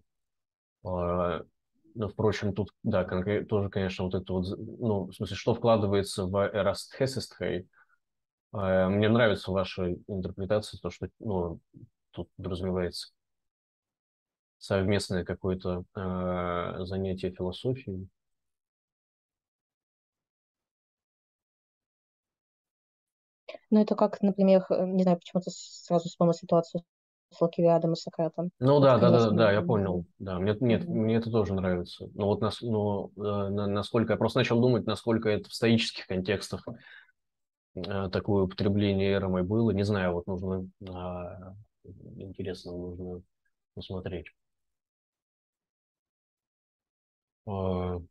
Но, впрочем, тут, да, тоже, конечно, вот это вот, ну, в смысле, что вкладывается в Эрастхесестхей. Мне нравится ваша интерпретация, то, что, ну, тут подразумевается совместное какое-то занятие философией. Ну это как, например, не знаю, почему-то сразу вспомнила ситуацию с Лакивиадом и Сократом. Ну Вот, да, да, да, конечно. да, я понял. Да, нет, Мгм. мне это тоже нравится. Но вот насколько я просто начал думать, насколько это в стоических контекстах такое употребление эром было. Не знаю, вот нужно интересно, нужно посмотреть. А,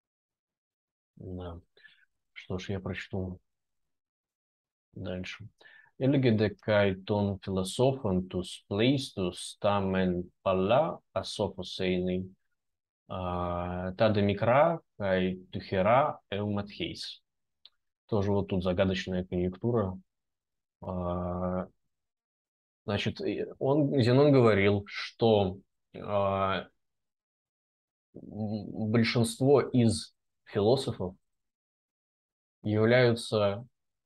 Да. Что ж, я прочту дальше. Elige kai ton filosofen tus pleistus tamen palla asophoseini tade mikra kai tuchera eumatcheis. Тоже вот тут загадочная конъюнктура. А, Значит, Зенон говорил, что а, большинство из философов являются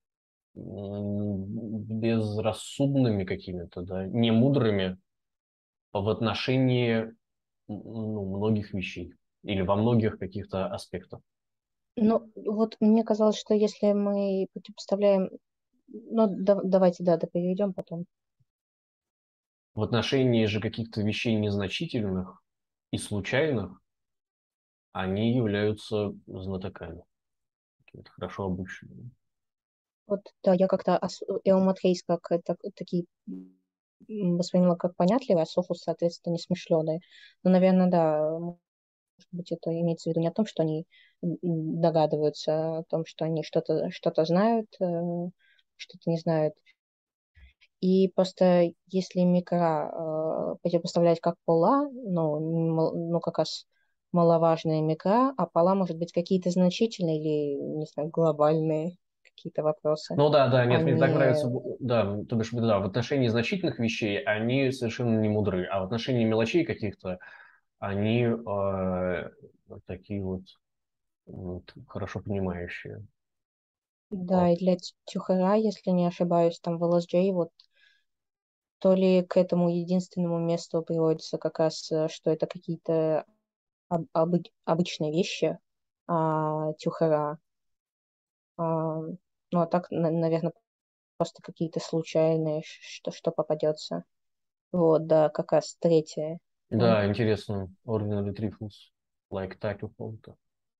безрассудными какими-то, да, не мудрыми в отношении многих вещей или во многих каких-то аспектах. Ну, вот мне казалось, что если мы противопоставляем... Ну, давайте, да, перейдем потом. В отношении же каких-то вещей незначительных и случайных они являются знатоками, какими-то хорошо обученными. Вот, да, я как-то Эуматрейс как такие восприняла как понятливые, а Софус, соответственно, несмышленые. Но, наверное, да, может быть, это имеется в виду не о том, что они догадываются, о том, что они что-то знают, что-то не знают. И просто если микро противопоставлять как пола, ну, как раз маловажные микро, а пола, может быть, какие-то значительные или, не знаю, глобальные какие-то вопросы, Ну да, да, а нет, мне так не... нравится, да, то бишь, да, в отношении значительных вещей они совершенно не мудры, а в отношении мелочей каких-то они такие вот хорошо понимающие. Да, Вот. и для Тюхера, если не ошибаюсь, там в LSJ, вот то ли к этому единственному месту приводится как раз, что это какие-то обычные вещи Тюхера. А, ну, а так, наверное, просто какие-то случайные, что попадется. Вот, да, как раз третье. Да. Да, интересно. Ordinary trifles, like type of photo.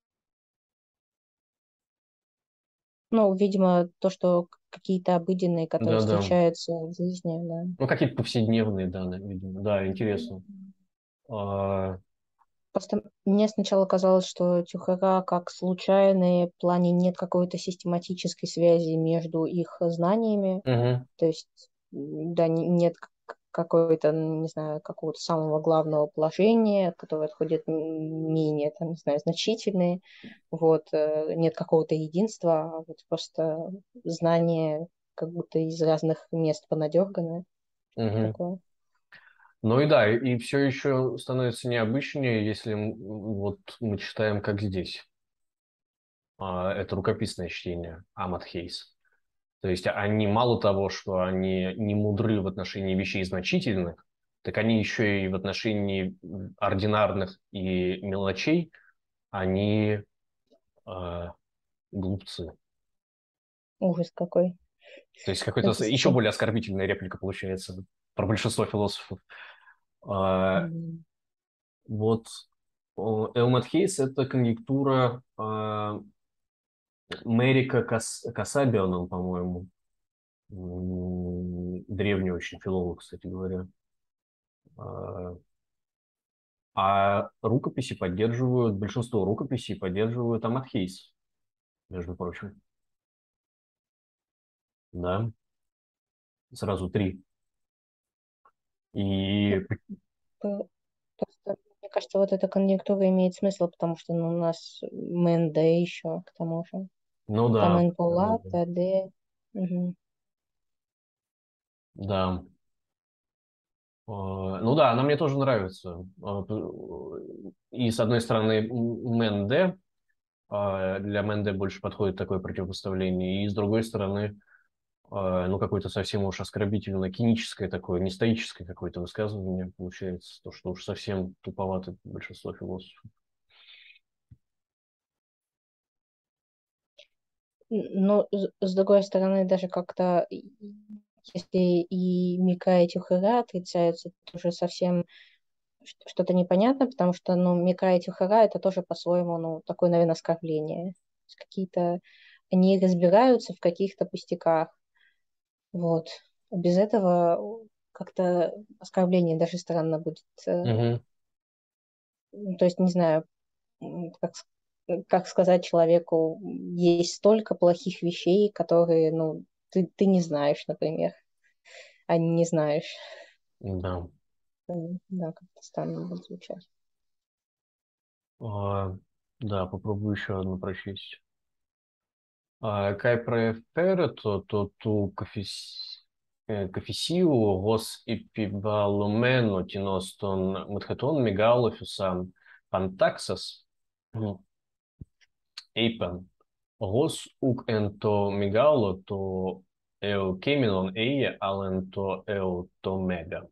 Ну, видимо, то, что какие-то обыденные, которые Да-да. встречаются в жизни, да. Ну, какие-то повседневные, да, видимо. Да, интересно. А, Просто мне сначала казалось, что тюхара как случайные, в плане нет какой-то систематической связи между их знаниями. мгм, То есть, да, нет какой-то, не знаю, какого-то самого главного положения, от которого отходят менее, там, не знаю, значительные. Вот, нет какого-то единства, а вот просто знания как будто из разных мест понадерганы. Что мгм. такое? Ну и да, и все еще становится необычнее, если вот мы читаем, как здесь. Это рукописное чтение Амат Хейс. То есть они мало того, что они не мудры в отношении вещей значительных, так они еще и в отношении ординарных и мелочей, они э, глупцы. Ужас какой. То есть какой-то Это еще совсем... более оскорбительная реплика получается про большинство философов. А, Вот Элмот Хейс — это конъюнктура Мэрика Касабианом, по-моему. Древний очень филолог, кстати говоря. А, рукописи поддерживают, большинство рукописей поддерживают Аматхейс, между прочим. Да, сразу три. И, П- Просто, мне кажется, вот эта конъюнктура имеет смысл, потому что ну, у нас МНД еще, к тому же. ну Там да, НПОЛА, ТД. Мгм. да. Ну да, она мне тоже нравится. И с одной стороны, МНД, для МНД больше подходит такое противопоставление, и с другой стороны, ну, какое-то совсем уж оскорбительно киническое такое, не стоическое какое-то высказывание получается, то, что уж совсем туповато большинство философов. Но с другой стороны, даже как-то, если и Мика, и Тюхара отрицаются, то уже совсем что-то непонятно, потому что, ну, Мика и Тюхара это тоже по-своему, ну, такое, наверное, оскорбление. То есть какие-то, они разбираются в каких-то пустяках, вот. Без этого как-то оскорбление даже странно будет. Мгм. Ну, то есть, не знаю, как, как сказать человеку, есть столько плохих вещей, которые, ну, ты не знаешь, например, а не знаешь. Да. Да, как-то странно будет звучать. А, да, попробую еще одну прочесть. Kai preferito tu καφισίου ως επιβαλλομένο κοινός των μετχετών μεγάλο φυσάν παντάξας είπαν ως ουκ εν το μεγάλο το κέμινον είε αλλά εν το μέγα.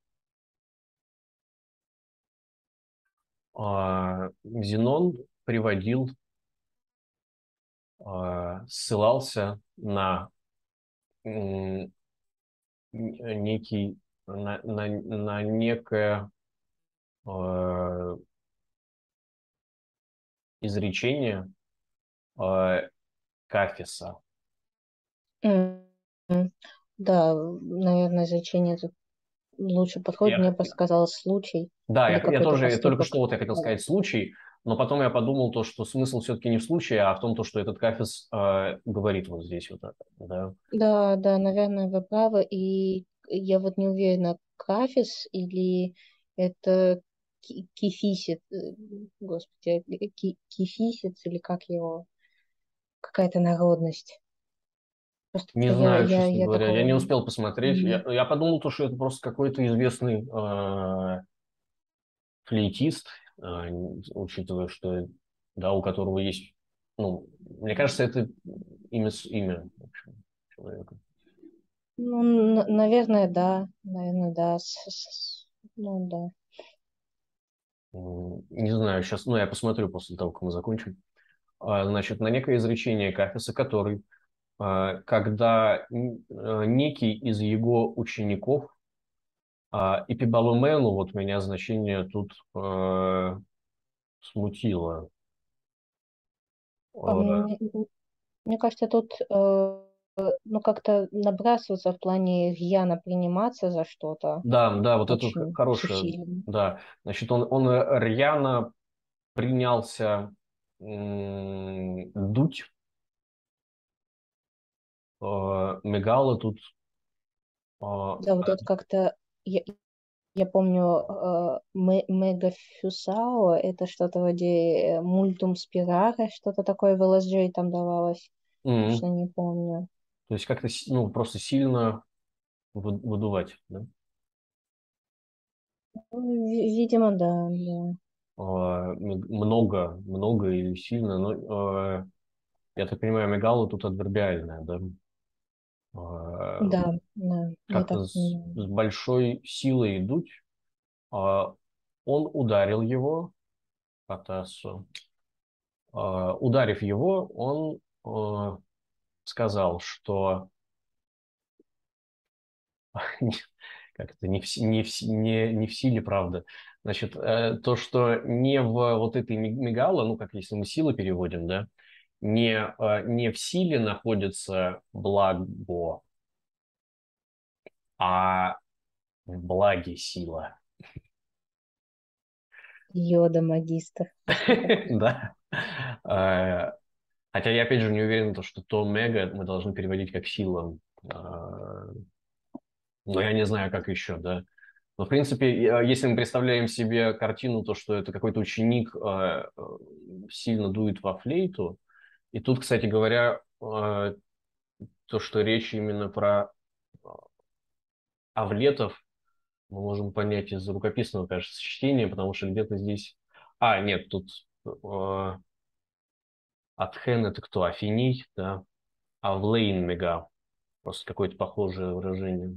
Зенон приводил, ссылался на некий, на некое изречение Кафиса. М, Да, наверное, изречение тут лучше подходит. Мне просто казалось случай Да, или я какой-то тоже только поступок. что вот я хотел сказать случай, но потом я подумал то, что смысл все-таки не в случае, а в том, то, что этот Кафис говорит вот здесь вот это, да. Да, да, наверное, вы правы. И я вот не уверена, кафис или это кифисит, господи, кифисец или как его, какая-то народность. Просто Не я, знаю, я, честно я говоря, я такого... не успел посмотреть. Я подумал то, что это просто какой-то известный флейтист, учитывая, что да, у которого есть, ну, мне кажется, это имя в общем, человека. Ну, наверное, да. Наверное, да. Ну, да. Не знаю, сейчас, ну, я посмотрю после того, как мы закончим. Значит, на некое изречение Кафиса, который, когда некий из его учеников, Эпибалумену, вот меня значение тут смутило. А Э, мне кажется, тут ну, как-то набрасываться в плане рьяно приниматься за что-то Да, да, вот это очень с хорошее, усилием. да. Значит, он рьяно принялся дуть. Мегала тут Да, вот это как-то, я помню, Мегафюсао, это что-то вроде мультум спираре, что-то такое в LSJ там давалось. м, Точно не помню. то есть как-то, ну, просто сильно выдувать, да? Ну, видимо, да, да. Много, много и сильно, но я так понимаю, Мегала тут адвербиальная, да? Э, Да, да, я так Как-то понимаю. с большой силой дуть. А, Он ударил его, Атасу. Ударив его, он сказал, что как это не в силе, правда. Значит, то, что не в вот этой мигало, ну, как если мы силы переводим, да, не в силе находится благо, а в благе сила. Йода магистр. Просто какой. Да. Э, Хотя я, опять же, не уверен, что мега мы должны переводить как сила. Но я не знаю, как еще, да. Но, в принципе, если мы представляем себе картину, то, что это какой-то ученик сильно дует во флейту, и тут, кстати говоря, то, что речь именно про э, авлетов, мы можем понять из рукописного, кажется, чтения, потому что где-то здесь... Нет, тут Атхен это кто? Афиний, да? Авлейн Мега. Просто какое-то похожее выражение.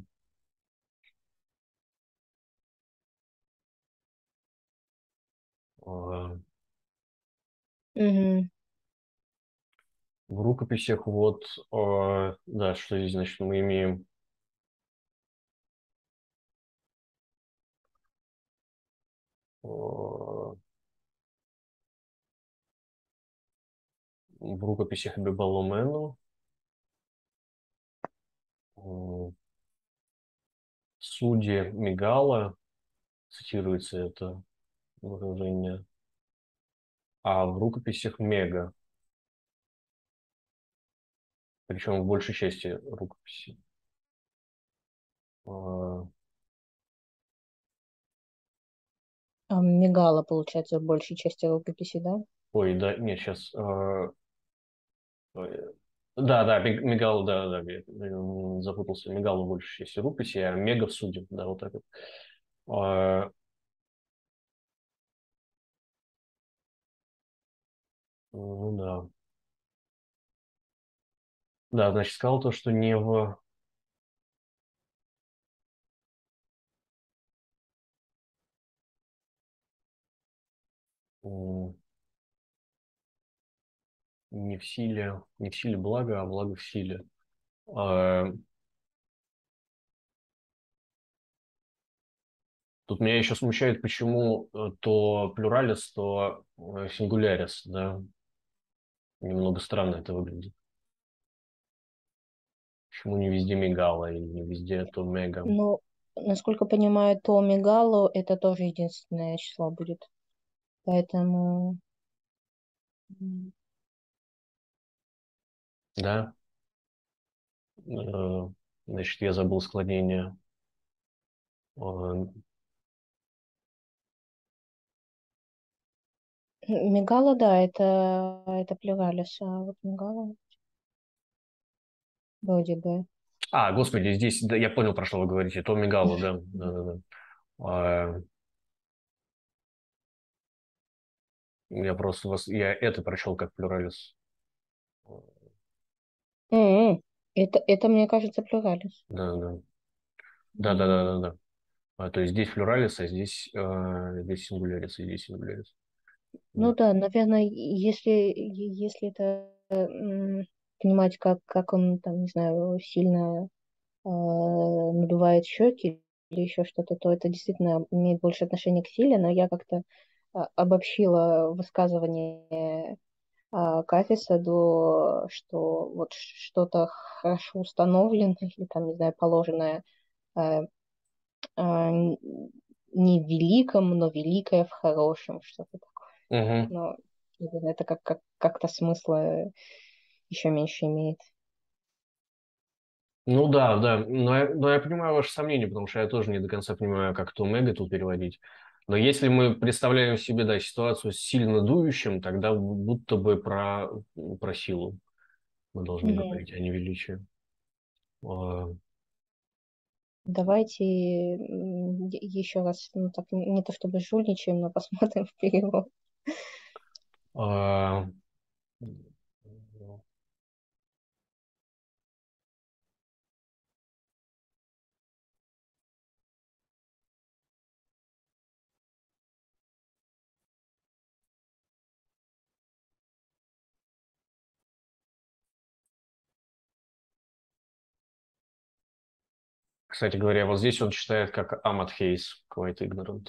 Э, Мгм. В рукописях вот, да, что здесь, значит, мы имеем в рукописях Бебаломену, судье Мигала, цитируется это выражение, а в рукописях Мега, причем в большей части рукописи. Э, Мигала, получается, в большей части рукописи, да? Ой, да, нет, сейчас Да, Мегало, да, я запутался. Мегало больше части рукописи, а Мега в суде, да, вот так вот. А, ну да. Да, значит, сказал то, что м, не в силе блага, а благо в силе. А, тут меня еще смущает, почему то плюралис, то сингулярис, да. Немного странно это выглядит. Почему не везде мигало или не везде то мега? Ну, насколько понимаю, то мигало это тоже единственное число будет. Поэтому м, Да? Э, Значит, я забыл склонение. Э, мигало, да, это плюралис, а вот мигало вроде бы. Господи, здесь, да, я понял, про что вы говорите. То мигало, да. Да. А, Я просто я это прочел как плюралис. М, это, мне кажется, плюралис. Да, да. М, Да. То есть здесь плюралис, а здесь сингулярис, и здесь сингулярис. Ну Да. да, наверное, если это понимать, как он там, не знаю, сильно надувает щеки или еще что-то, то это действительно имеет больше отношения к силе, но я как-то обобщила высказывание Кафиса до, что вот что-то хорошо установленное или там, не знаю, положенное э, не в великом, но великое в хорошем, что-то такое. Мгм. Но не знаю, это как-то смысла еще меньше имеет. Ну да, но я понимаю ваши сомнения, потому что я тоже не до конца понимаю, как то мега тут переводить. Но если мы представляем себе, да, ситуацию с сильно дующим, тогда будто бы про силу мы должны Мгм. говорить, а не величие. А, Давайте еще раз, ну так, не то чтобы жульничаем, но посмотрим в перевод. а, Кстати говоря, вот здесь он читает как Амат Хейс, Quite Ignorant.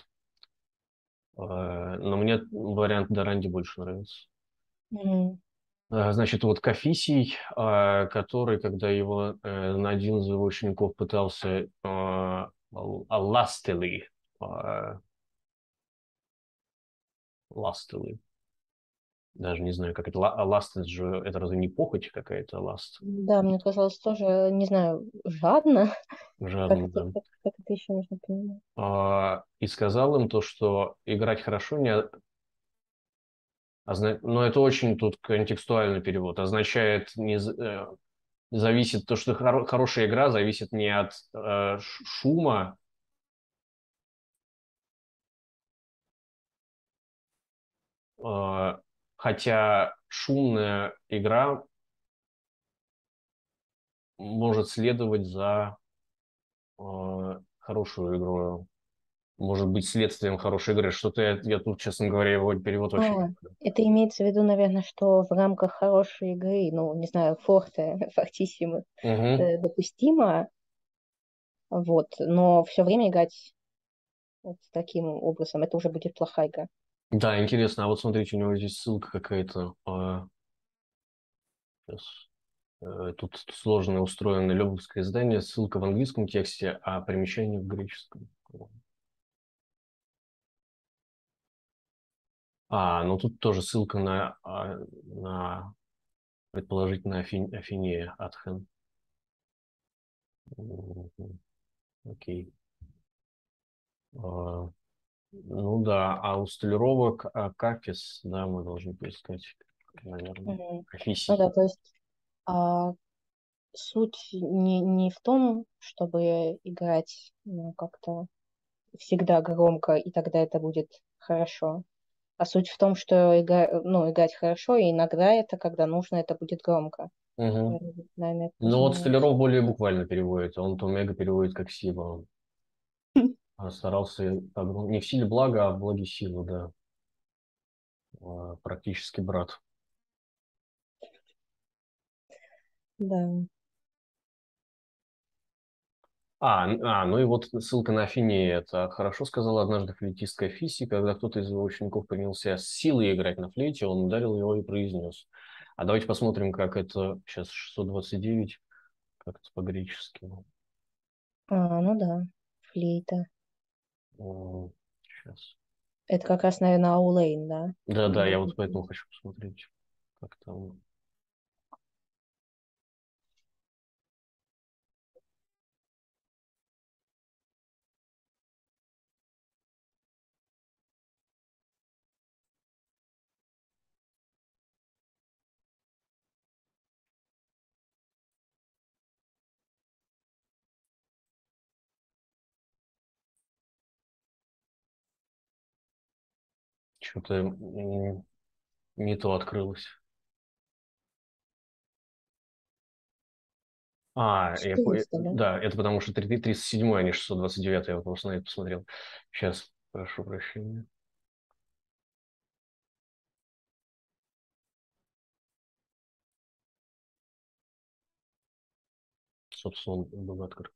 Но мне вариант Даранди больше нравится. Мгм. Значит, вот Кафисий, который, когда его один из его учеников пытался ластily, lastily, даже не знаю, как это, ласт, это же, это разве не похоть какая-то, ласт, Да, мне казалось тоже, не знаю, жадно. жадный, да. Как это еще можно понимать? И сказал им то, что играть хорошо не, но это очень тут контекстуальный перевод, означает не, зависит, то, что хорошая игра зависит не от шума, хотя шумная игра может следовать за хорошую игру, может быть следствием хорошей игры. Что-то я тут, честно говоря, его перевод вообще не А, понял. это имеется в виду, наверное, что в рамках хорошей игры, ну, не знаю, форте, фортиссимо, Мгм. допустимо, вот, но все время играть вот таким образом, это уже будет плохая игра. Да, интересно. А вот смотрите, у него здесь ссылка какая-то. Щас. Тут сложно устроено лёбовское издание, ссылка в английском тексте, а примечание в греческом. Ну тут тоже ссылка на предположительно Афинея Атхен. Мгм. Окей. А, Ну да, а у столировок Акафис, да, мы должны поискать, наверное. Мгм. Ну Афисий. да, то есть А суть не в том, чтобы играть как-то всегда громко, и тогда это будет хорошо. А суть в том, что играть хорошо, и иногда это, когда нужно, это будет громко. Угу. Наверное, это Ну вот подразумевается. Столяров более буквально переводит, а он то мега переводит как сила. А старался так, ну, не в силе блага, а в благе силы, да. Практически брат. Да. Ну и вот ссылка на Афинея. Это хорошо сказала однажды флейтистка Фиси, когда кто-то из его учеников принялся с силой играть на флейте, он ударил его и произнес. А давайте посмотрим, как это сейчас 629, как это по-гречески. Ну да, флейта. Сейчас. Это как раз, наверное, Аулейн, да? Да-да, я вот поэтому хочу посмотреть, как там. Что-то не то открылось. Четыреста, Да, это потому что 307, а не 629, я вот просто на это посмотрел. Сейчас, прошу прощения. Собственно, он был открыт.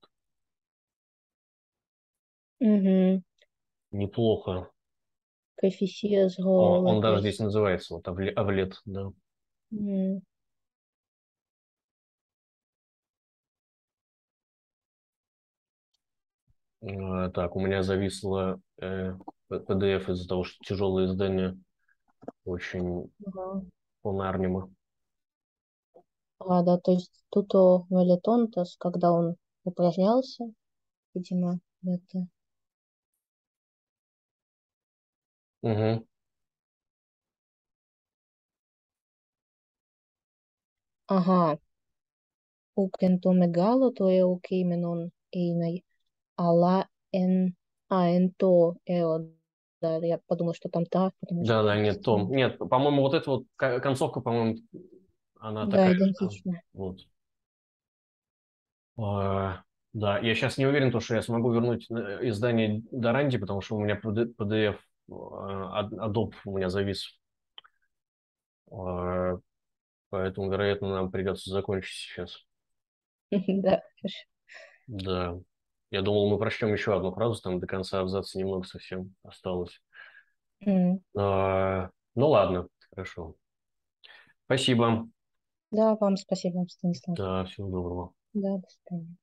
Угу. Неплохо. Коэффициент Он даже здесь голокес. называется, вот Авлет, да. Так, у меня зависло PDF из-за того, что тяжелое издание очень Ага. полнарнимо. Да, то есть туто велетонтас, когда он упражнялся, видимо, это... Угу. Ага, укен то мегало, то е укейменон эйной, ала эн, эн то эо. Да, я подумала, что там та, потому что Да, нет, просто... Том. Нет, по-моему, вот эта вот концовка, по-моему, она Да, такая же там. идентично. Вот. Да, я сейчас не уверен, то, что я смогу вернуть издание Доранди, потому что у меня PDF Adobe у меня завис. А, Поэтому, вероятно, нам придется закончить сейчас. Да, хорошо. Да. Я думал, мы прочтем еще одну фразу, там до конца абзаца немного совсем осталось. Ну ладно, хорошо. Спасибо. Да, вам спасибо, Станислав. Да, всего доброго. Да, до свидания.